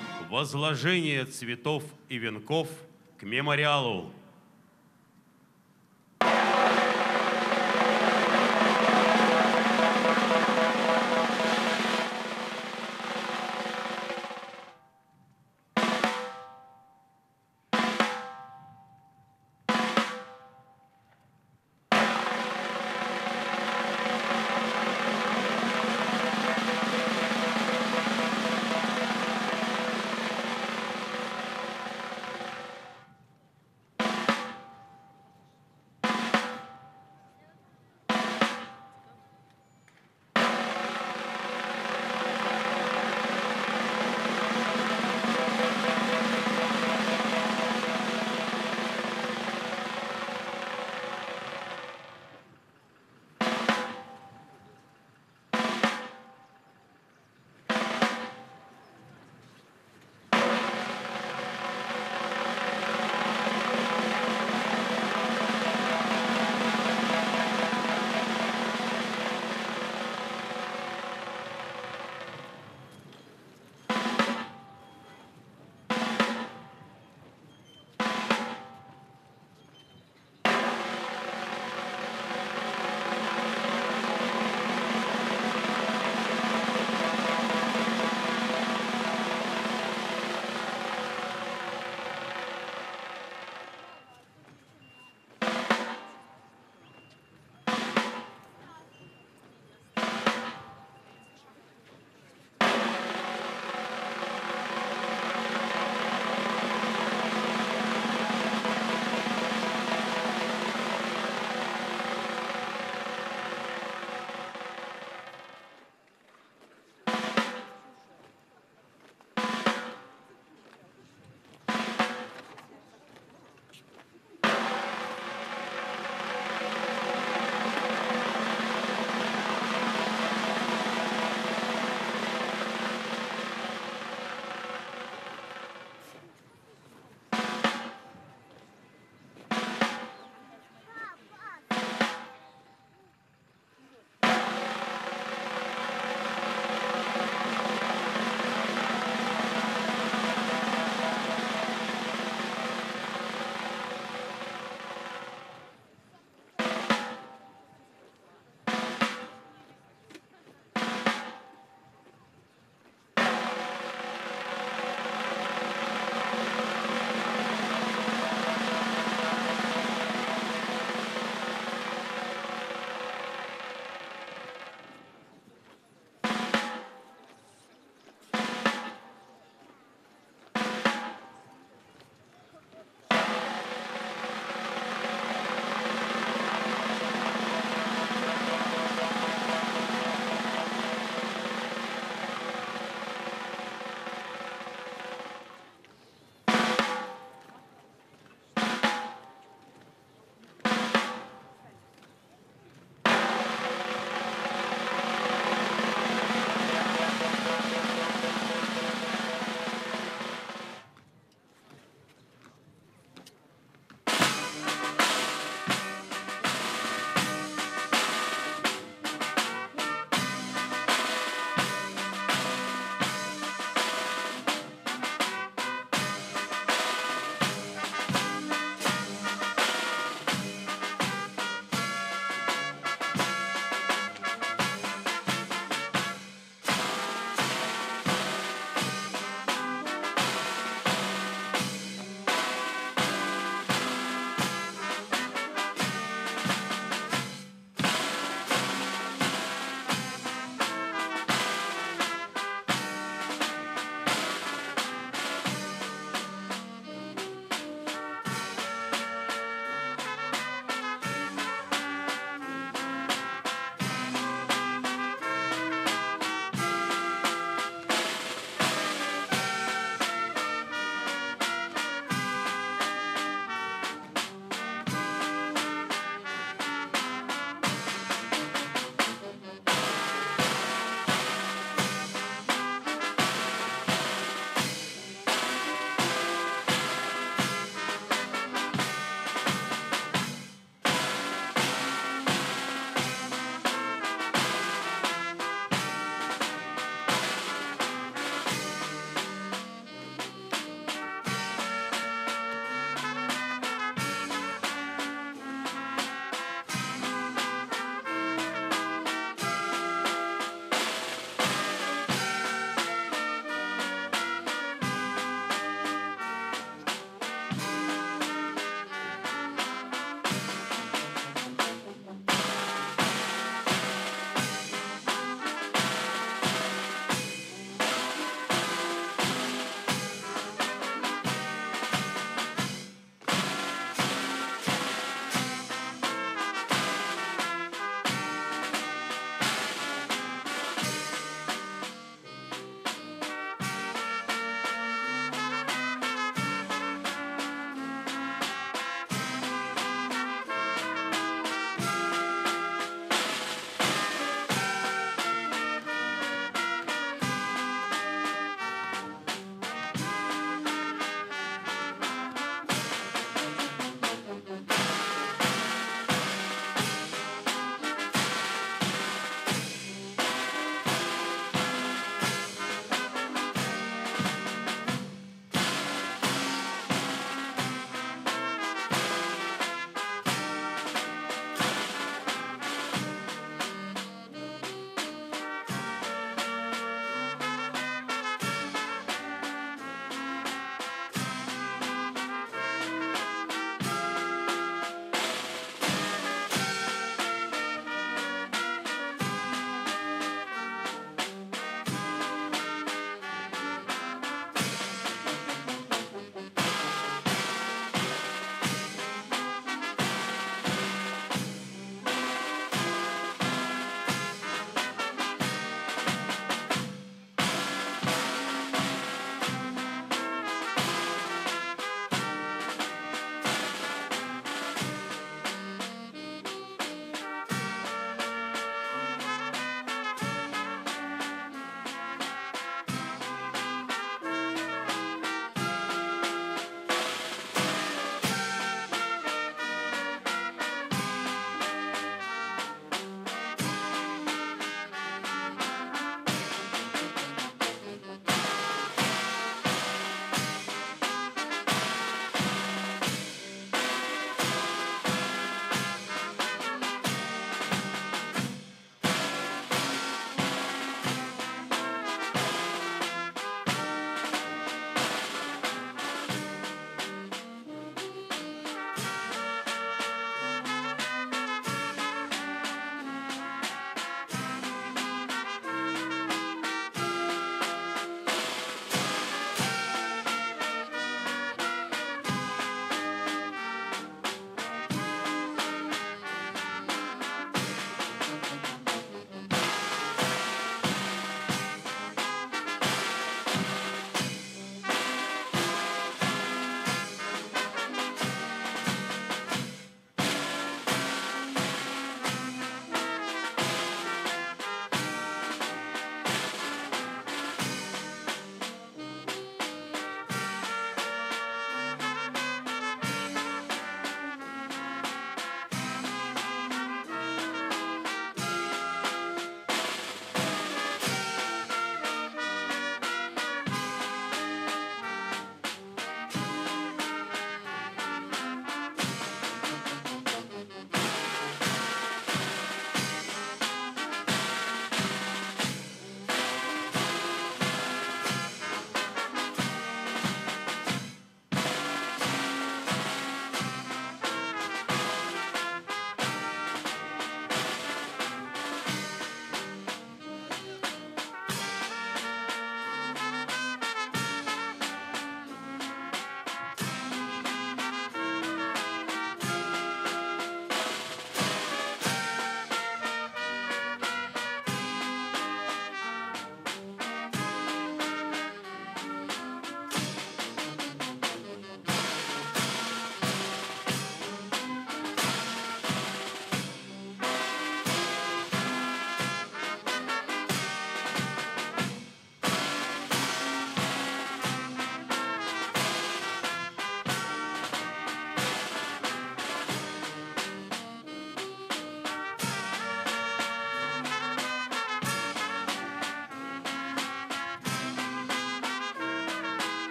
возложения цветов и венков к мемориалу.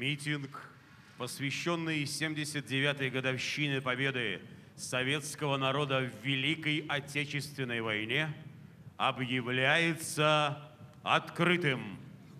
Митинг, посвященный 79-й годовщине победы советского народа в Великой Отечественной войне, объявляется открытым.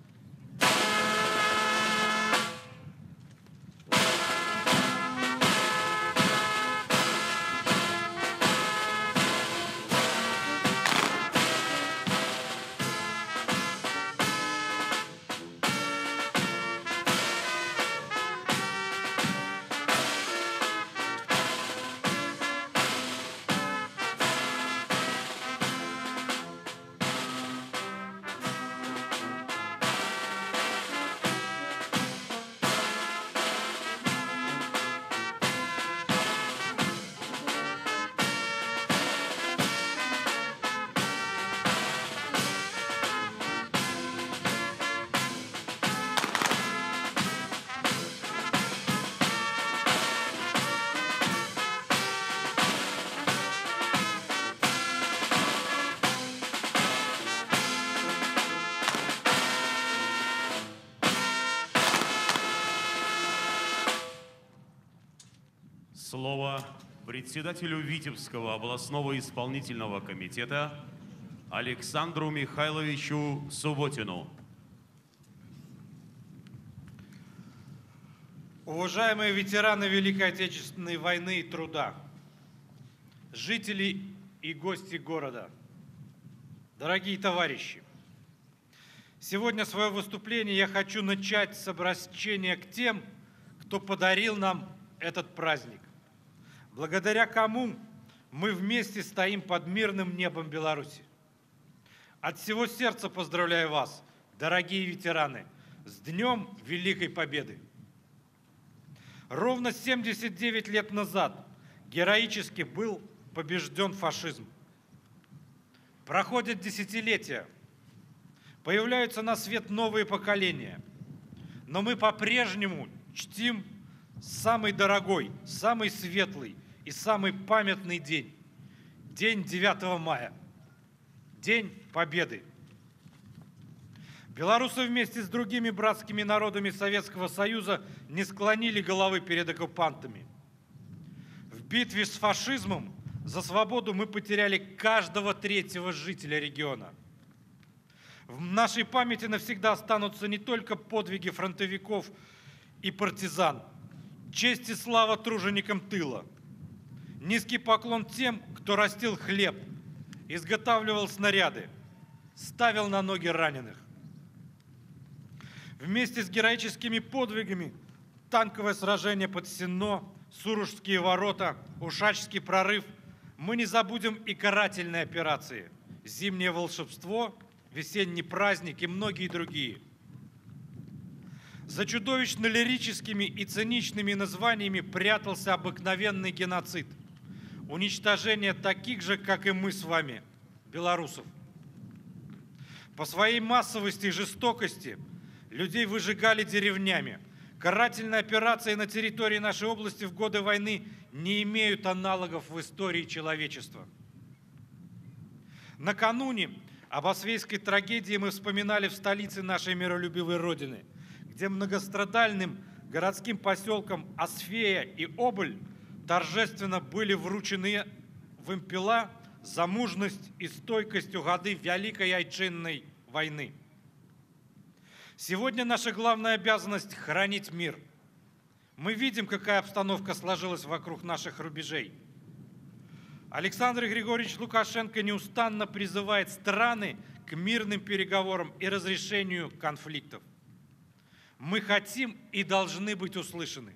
Слово председателю Витебского областного исполнительного комитета Александру Михайловичу Субботину. Уважаемые ветераны Великой Отечественной войны и труда, жители и гости города, дорогие товарищи, сегодня свое выступление я хочу начать с обращения к тем, кто подарил нам этот праздник, благодаря кому мы вместе стоим под мирным небом Беларуси. От всего сердца поздравляю вас, дорогие ветераны, с Днем Великой Победы! Ровно 79 лет назад героически был побежден фашизм. Проходят десятилетия, появляются на свет новые поколения, но мы по-прежнему чтим самый дорогой, самый светлый и самый памятный день – день 9 мая, День Победы. Белорусы вместе с другими братскими народами Советского Союза не склонили головы перед оккупантами. В битве с фашизмом за свободу мы потеряли каждого третьего жителя региона. В нашей памяти навсегда останутся не только подвиги фронтовиков и партизан, честь и слава труженикам тыла, низкий поклон тем, кто растил хлеб, изготавливал снаряды, ставил на ноги раненых. Вместе с героическими подвигами танковое сражение под Сенно, Сурожские ворота, Ушачский прорыв мы не забудем и карательные операции, зимнее волшебство, весенний праздник и многие другие. За чудовищно-лирическими и циничными названиями прятался обыкновенный геноцид, уничтожение таких же, как и мы с вами, белорусов. По своей массовости и жестокости людей выжигали деревнями. Карательные операции на территории нашей области в годы войны не имеют аналогов в истории человечества. Накануне об Освейской трагедии мы вспоминали в столице нашей миролюбивой Родины, где многострадальным городским поселкам Осфея и Оболь торжественно были вручены вымпела за мужность и стойкость в годы Великой Отечественной войны. Сегодня наша главная обязанность – хранить мир. Мы видим, какая обстановка сложилась вокруг наших рубежей. Александр Григорьевич Лукашенко неустанно призывает страны к мирным переговорам и разрешению конфликтов. Мы хотим и должны быть услышаны.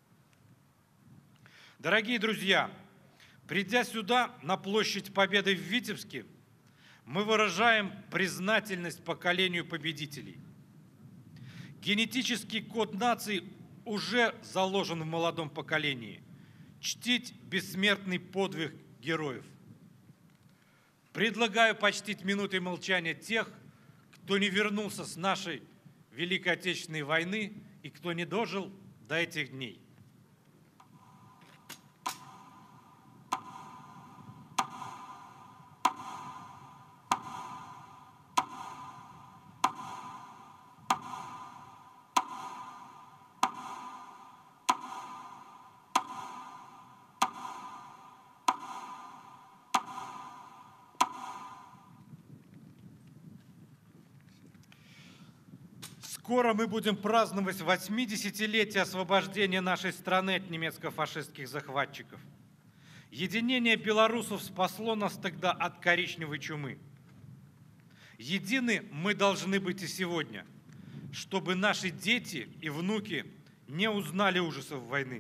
Дорогие друзья, придя сюда, на площадь Победы в Витебске, мы выражаем признательность поколению победителей. Генетический код нации уже заложен в молодом поколении – чтить бессмертный подвиг героев. Предлагаю почтить минутой молчания тех, кто не вернулся с нашей Великой Отечественной войны и кто не дожил до этих дней. Скоро мы будем праздновать 80-летие освобождения нашей страны от немецко-фашистских захватчиков. Единение белорусов спасло нас тогда от коричневой чумы. Едины мы должны быть и сегодня, чтобы наши дети и внуки не узнали ужасов войны.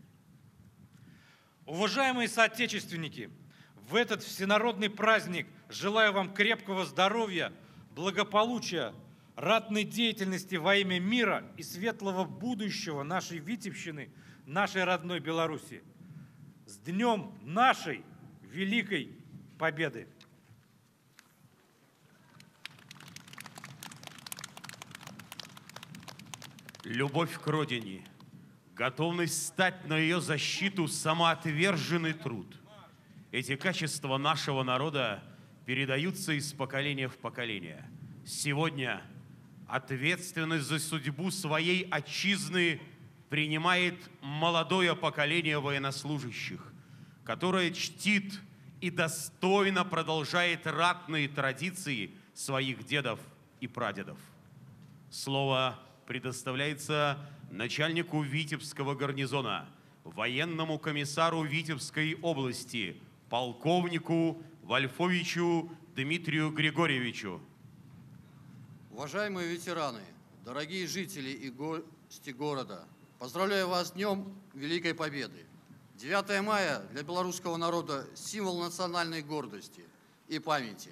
Уважаемые соотечественники, в этот всенародный праздник желаю вам крепкого здоровья, благополучия, ратной деятельности во имя мира и светлого будущего нашей Витебщины, нашей родной Беларуси. С днем нашей великой победы! Любовь к родине, готовность стать на ее защиту, самоотверженный труд. Эти качества нашего народа передаются из поколения в поколение. Сегодня ответственность за судьбу своей отчизны принимает молодое поколение военнослужащих, которое чтит и достойно продолжает ратные традиции своих дедов и прадедов. Слово предоставляется начальнику Витебского гарнизона, военному комиссару Витебской области, полковнику Вольфовичу Дмитрию Григорьевичу. Уважаемые ветераны, дорогие жители и гости города, поздравляю вас с Днем Великой Победы. 9 мая для белорусского народа – символ национальной гордости и памяти.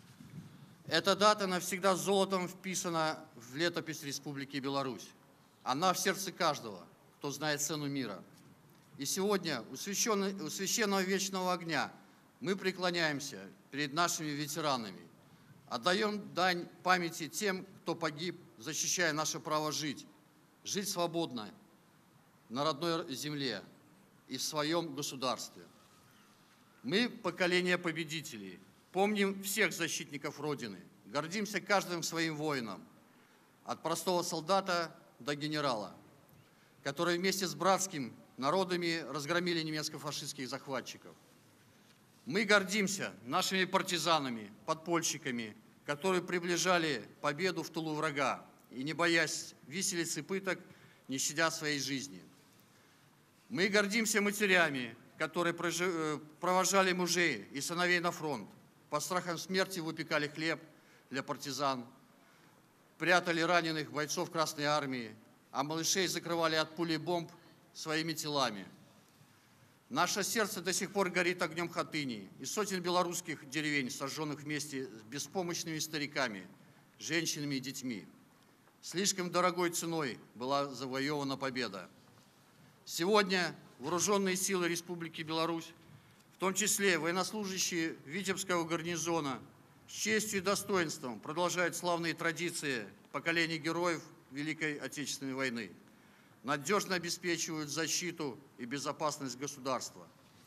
Эта дата навсегда золотом вписана в летопись Республики Беларусь. Она в сердце каждого, кто знает цену мира. И сегодня у священного вечного огня мы преклоняемся перед нашими ветеранами, отдаем дань памяти тем, кто погиб, защищая наше право жить свободно на родной земле и в своем государстве. Мы, поколение победителей, помним всех защитников Родины, гордимся каждым своим воином, от простого солдата до генерала, которые вместе с братскими народами разгромили немецко-фашистских захватчиков. Мы гордимся нашими партизанами, подпольщиками, которые приближали победу в тылу врага и, не боясь виселиц и пыток, не щадя своей жизни. Мы гордимся матерями, которые провожали мужей и сыновей на фронт, под страхом смерти выпекали хлеб для партизан, прятали раненых бойцов Красной Армии, а малышей закрывали от пули и бомб своими телами. Наше сердце до сих пор горит огнем хатыни и сотен белорусских деревень, сожженных вместе с беспомощными стариками, женщинами и детьми. Слишком дорогой ценой была завоевана победа. Сегодня вооруженные силы Республики Беларусь, в том числе военнослужащие Витебского гарнизона, с честью и достоинством продолжают славные традиции поколений героев Великой Отечественной войны, надежно обеспечивают защиту и безопасность государства.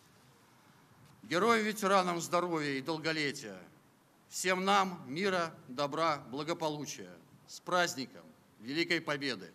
Героям-ветеранам здоровья и долголетия. Всем нам мира, добра, благополучия. С праздником Великой Победы!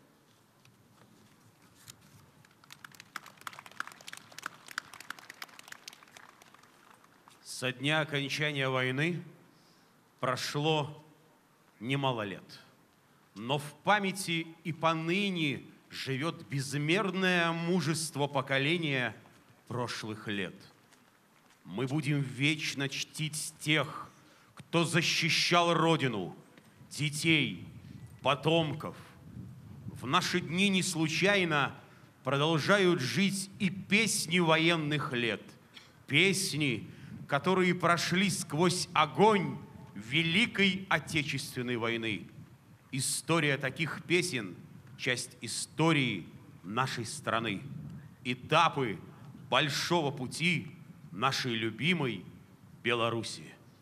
Со дня окончания войны прошло немало лет, но в памяти и поныне живет безмерное мужество поколения прошлых лет. Мы будем вечно чтить тех, кто защищал Родину, детей, потомков. В наши дни не случайно продолжают жить и песни военных лет, песни, которые прошли сквозь огонь Великой Отечественной войны. История таких песен – часть истории нашей страны, этапы большого пути нашей любимой Беларуси.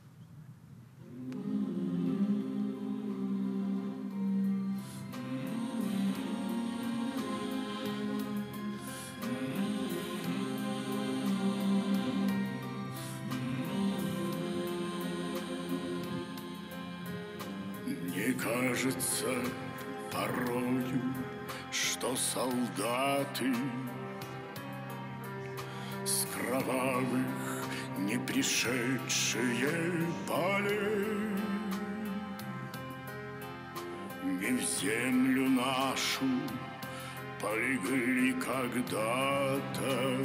Мне кажется порою, что солдаты с кровавых не пришедшие полей не в землю нашу полегли когда-то,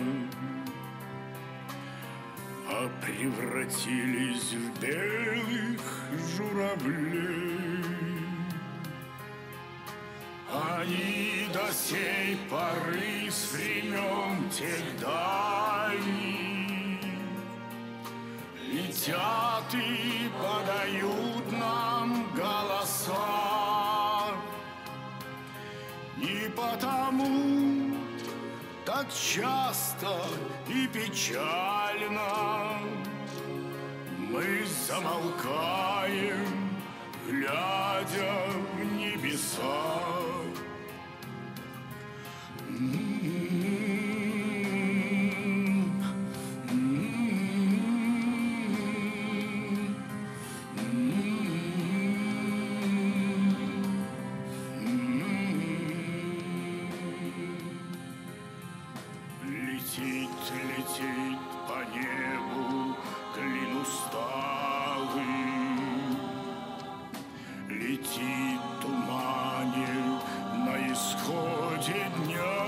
а превратились в белых журавлей. Они до сей поры с времен тех дальних летят и подают нам голоса. И потому так часто и печально мы замолкаем, глядя в небеса. Летит по небу клин усталый, летит тумане на исходе дня,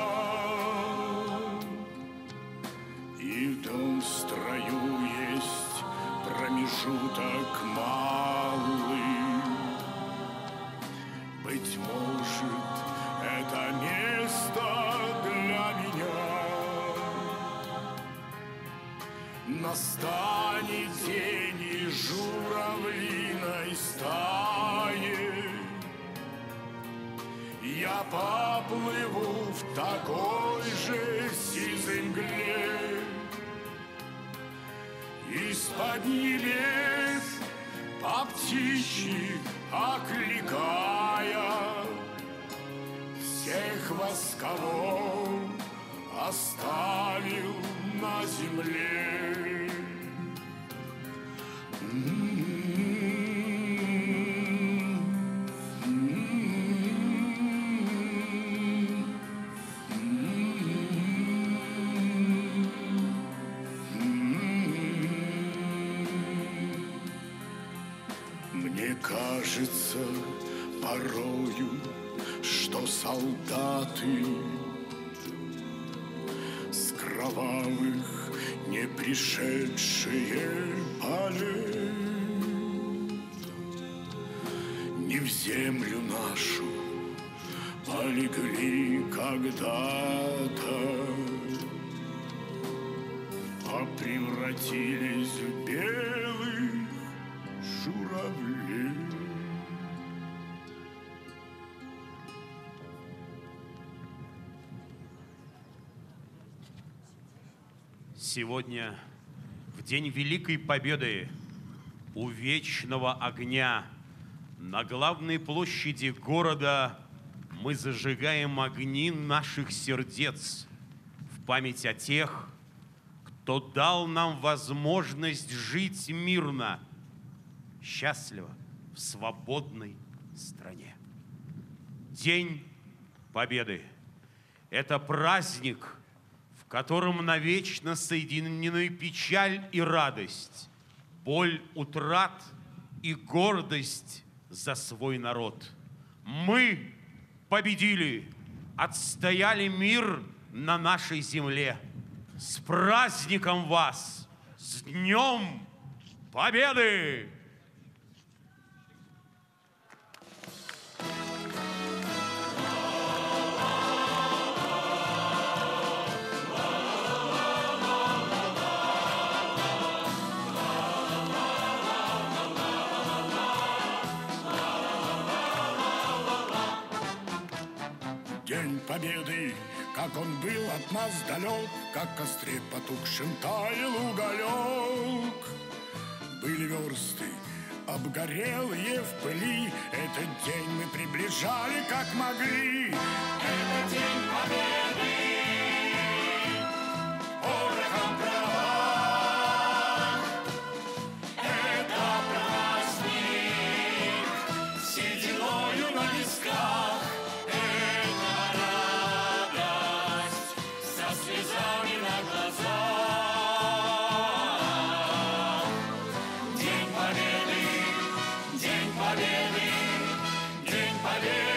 и в том строю есть промежуток малый. Быть может, это место для меня. Настанет день и журавлиной стаи, я поплыву в такой же сизой мгле. Из-под небес по птичьи окликая всех вас, кого оставил на земле. Мне кажется порою, что солдаты с кровавых не пришедшие полей не в землю нашу полегли когда-то, а превратились в белых журавлей. Сегодня, в день Великой Победы, у вечного огня, на главной площади города мы зажигаем огни наших сердец в память о тех, кто дал нам возможность жить мирно, счастливо в свободной стране. День Победы – это праздник, в котором навечно соединены печаль и радость, боль утрат и гордость за свой народ. Мы победили, отстояли мир на нашей земле. С праздником вас! С Днем Победы! День Победы, как он был от нас далек, как в костре потухшим таял уголек. Были версты, обгорелые в пыли, этот день мы приближали как могли. Это День Победы, порохом права. Это праздник, сединою на висках. День Победы, День Победы.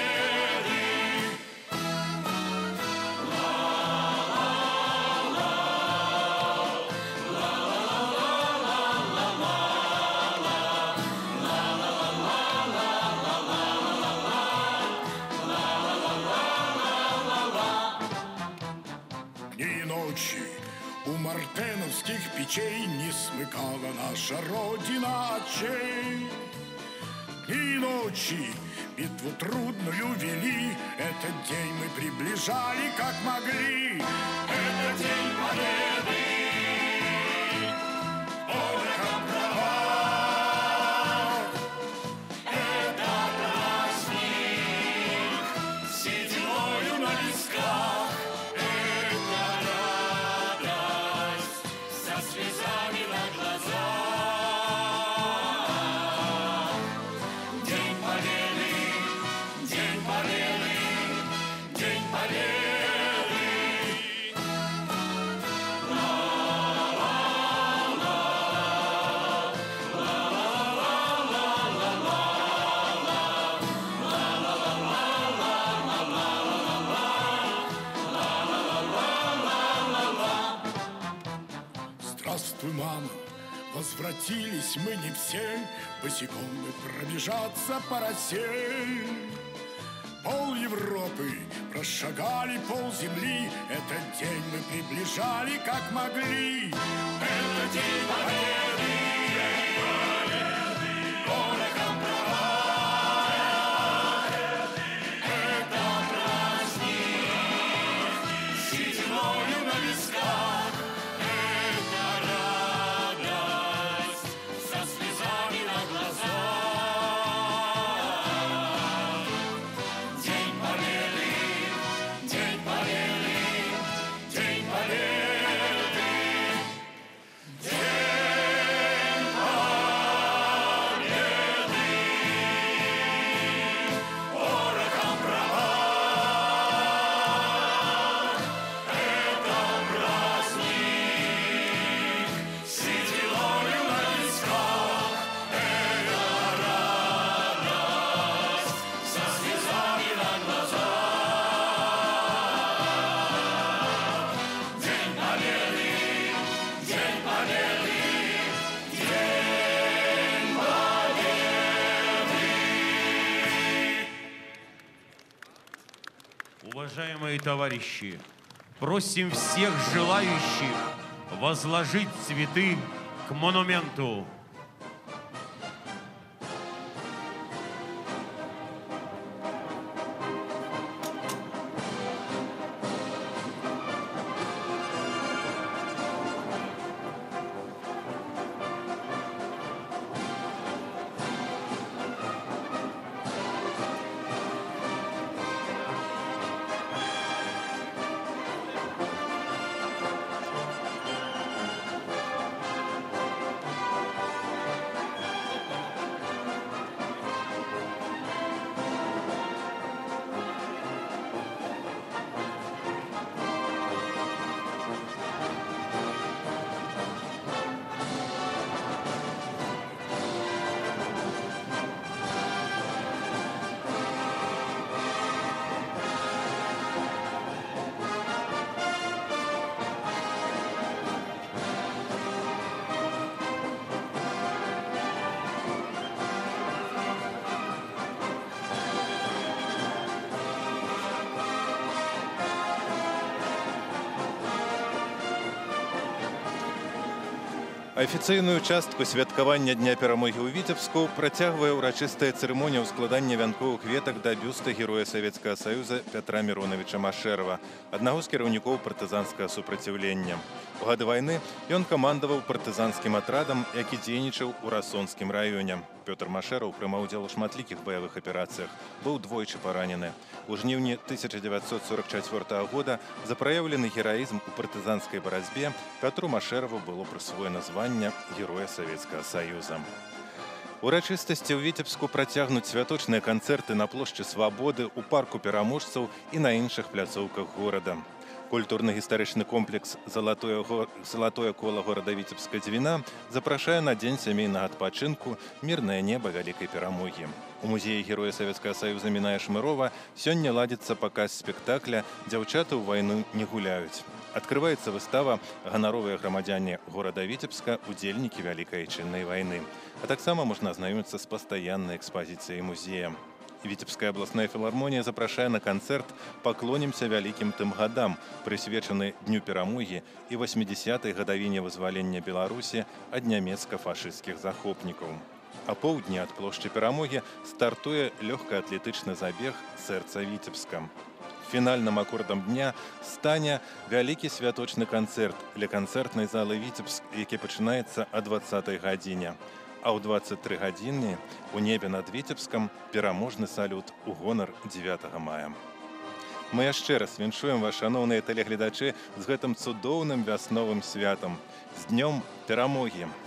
ночи у мартеновских печей не смыкала наша Родина очей. И ночи битву трудную вели, этот день мы приближали как могли. Это день победы, порохом права. Это праздник, сединою на висках. Это радость со слезами на глазах. День победы, день победы, день победы. Здравствуй, мама, возвратились мы не все, босиком мы пробежаться по росе. Пол Европы прошагали, пол земли, этот день мы приближали как могли. Это день победы, порохом права. Это праздник, сединою на висках. Это радость со слезами на глазах. День победы, день победы, день победы, день победы. Порохом права. Это праздник, сединою на висках. Это радость со слезами на глазах. День победы, день победы, день победы. Уважаемые товарищи, просим всех желающих возложить цветы к монументу. Афіцыйную частку святкавання Дня перамогі ў Віцебску працягвае ўрачыстая цырымонія ўскладання вянковых ветак да бюста Героя Савецкага Саюза Пятра Міроновича Машэрава, аднаго з кіраўнікоў партызанскага супраціўлення. У гады вайны ён камандаваў партызанскім атрадам, які дзейнічаў у Расонскім раёне. Пётр Машэраў прымаў удзел у шматлікіх баявых аперацыях, быў двойчы паранены. У жніўні 1944 года за праяўлены гераізм у партызанскай барацьбе Пятру Машэраву было прысвоена звання Героя Савецкага Саюза. Урачыстасці ў Віцебску працягнуць святочныя канцэрты на плошчы Свабоды, у парку пераможцаў і на іншых пляцоўках горада. Культурна-гістарычны комплекс «Залатое кола» горада Віцебска-Дзвіна запрашае на дзень сямейнага адпачынку «Мірнае неба вялікай перамогі». У музеі Героя Савецкага Саюза Міная Шмырова сёння ладзіцца паказ спектакля «Дзяўчаты ў вайну не гуляюць». Адкрываецца выстава «Ганаровыя грамадзяне горада Віцебска, удзельнікі Вялікай Айчыннай вайны». А таксама можна азнаёміцца з пастаяннай экспазіцыяй музея. Витебская областная филармонія запрашае на канцэрт «Паклонімся вялікім тым гадам», прысвечаны Дню перамогі і 80-й гадавіне вызвалення Беларусі ад нямецка-фашысцкіх захопнікаў. А поўдні ад плошчы перамогі стартуе лёгкаатлетычны забег «Сэрца Витебска». Фінальным акордам дня стане вялікі святочны канцэрт ля канцэртнай залы «Витебск», які пачынаецца о 20-й гадзіне. А ў 23 гадзіны у небе над Витебскам пераможны салют у гонар 9 мая. Мы яшчэ раз віншуем вас, шаноўныя тэлегледачы, з гэтым цудоўным вясновым святам, з Днём перамогі!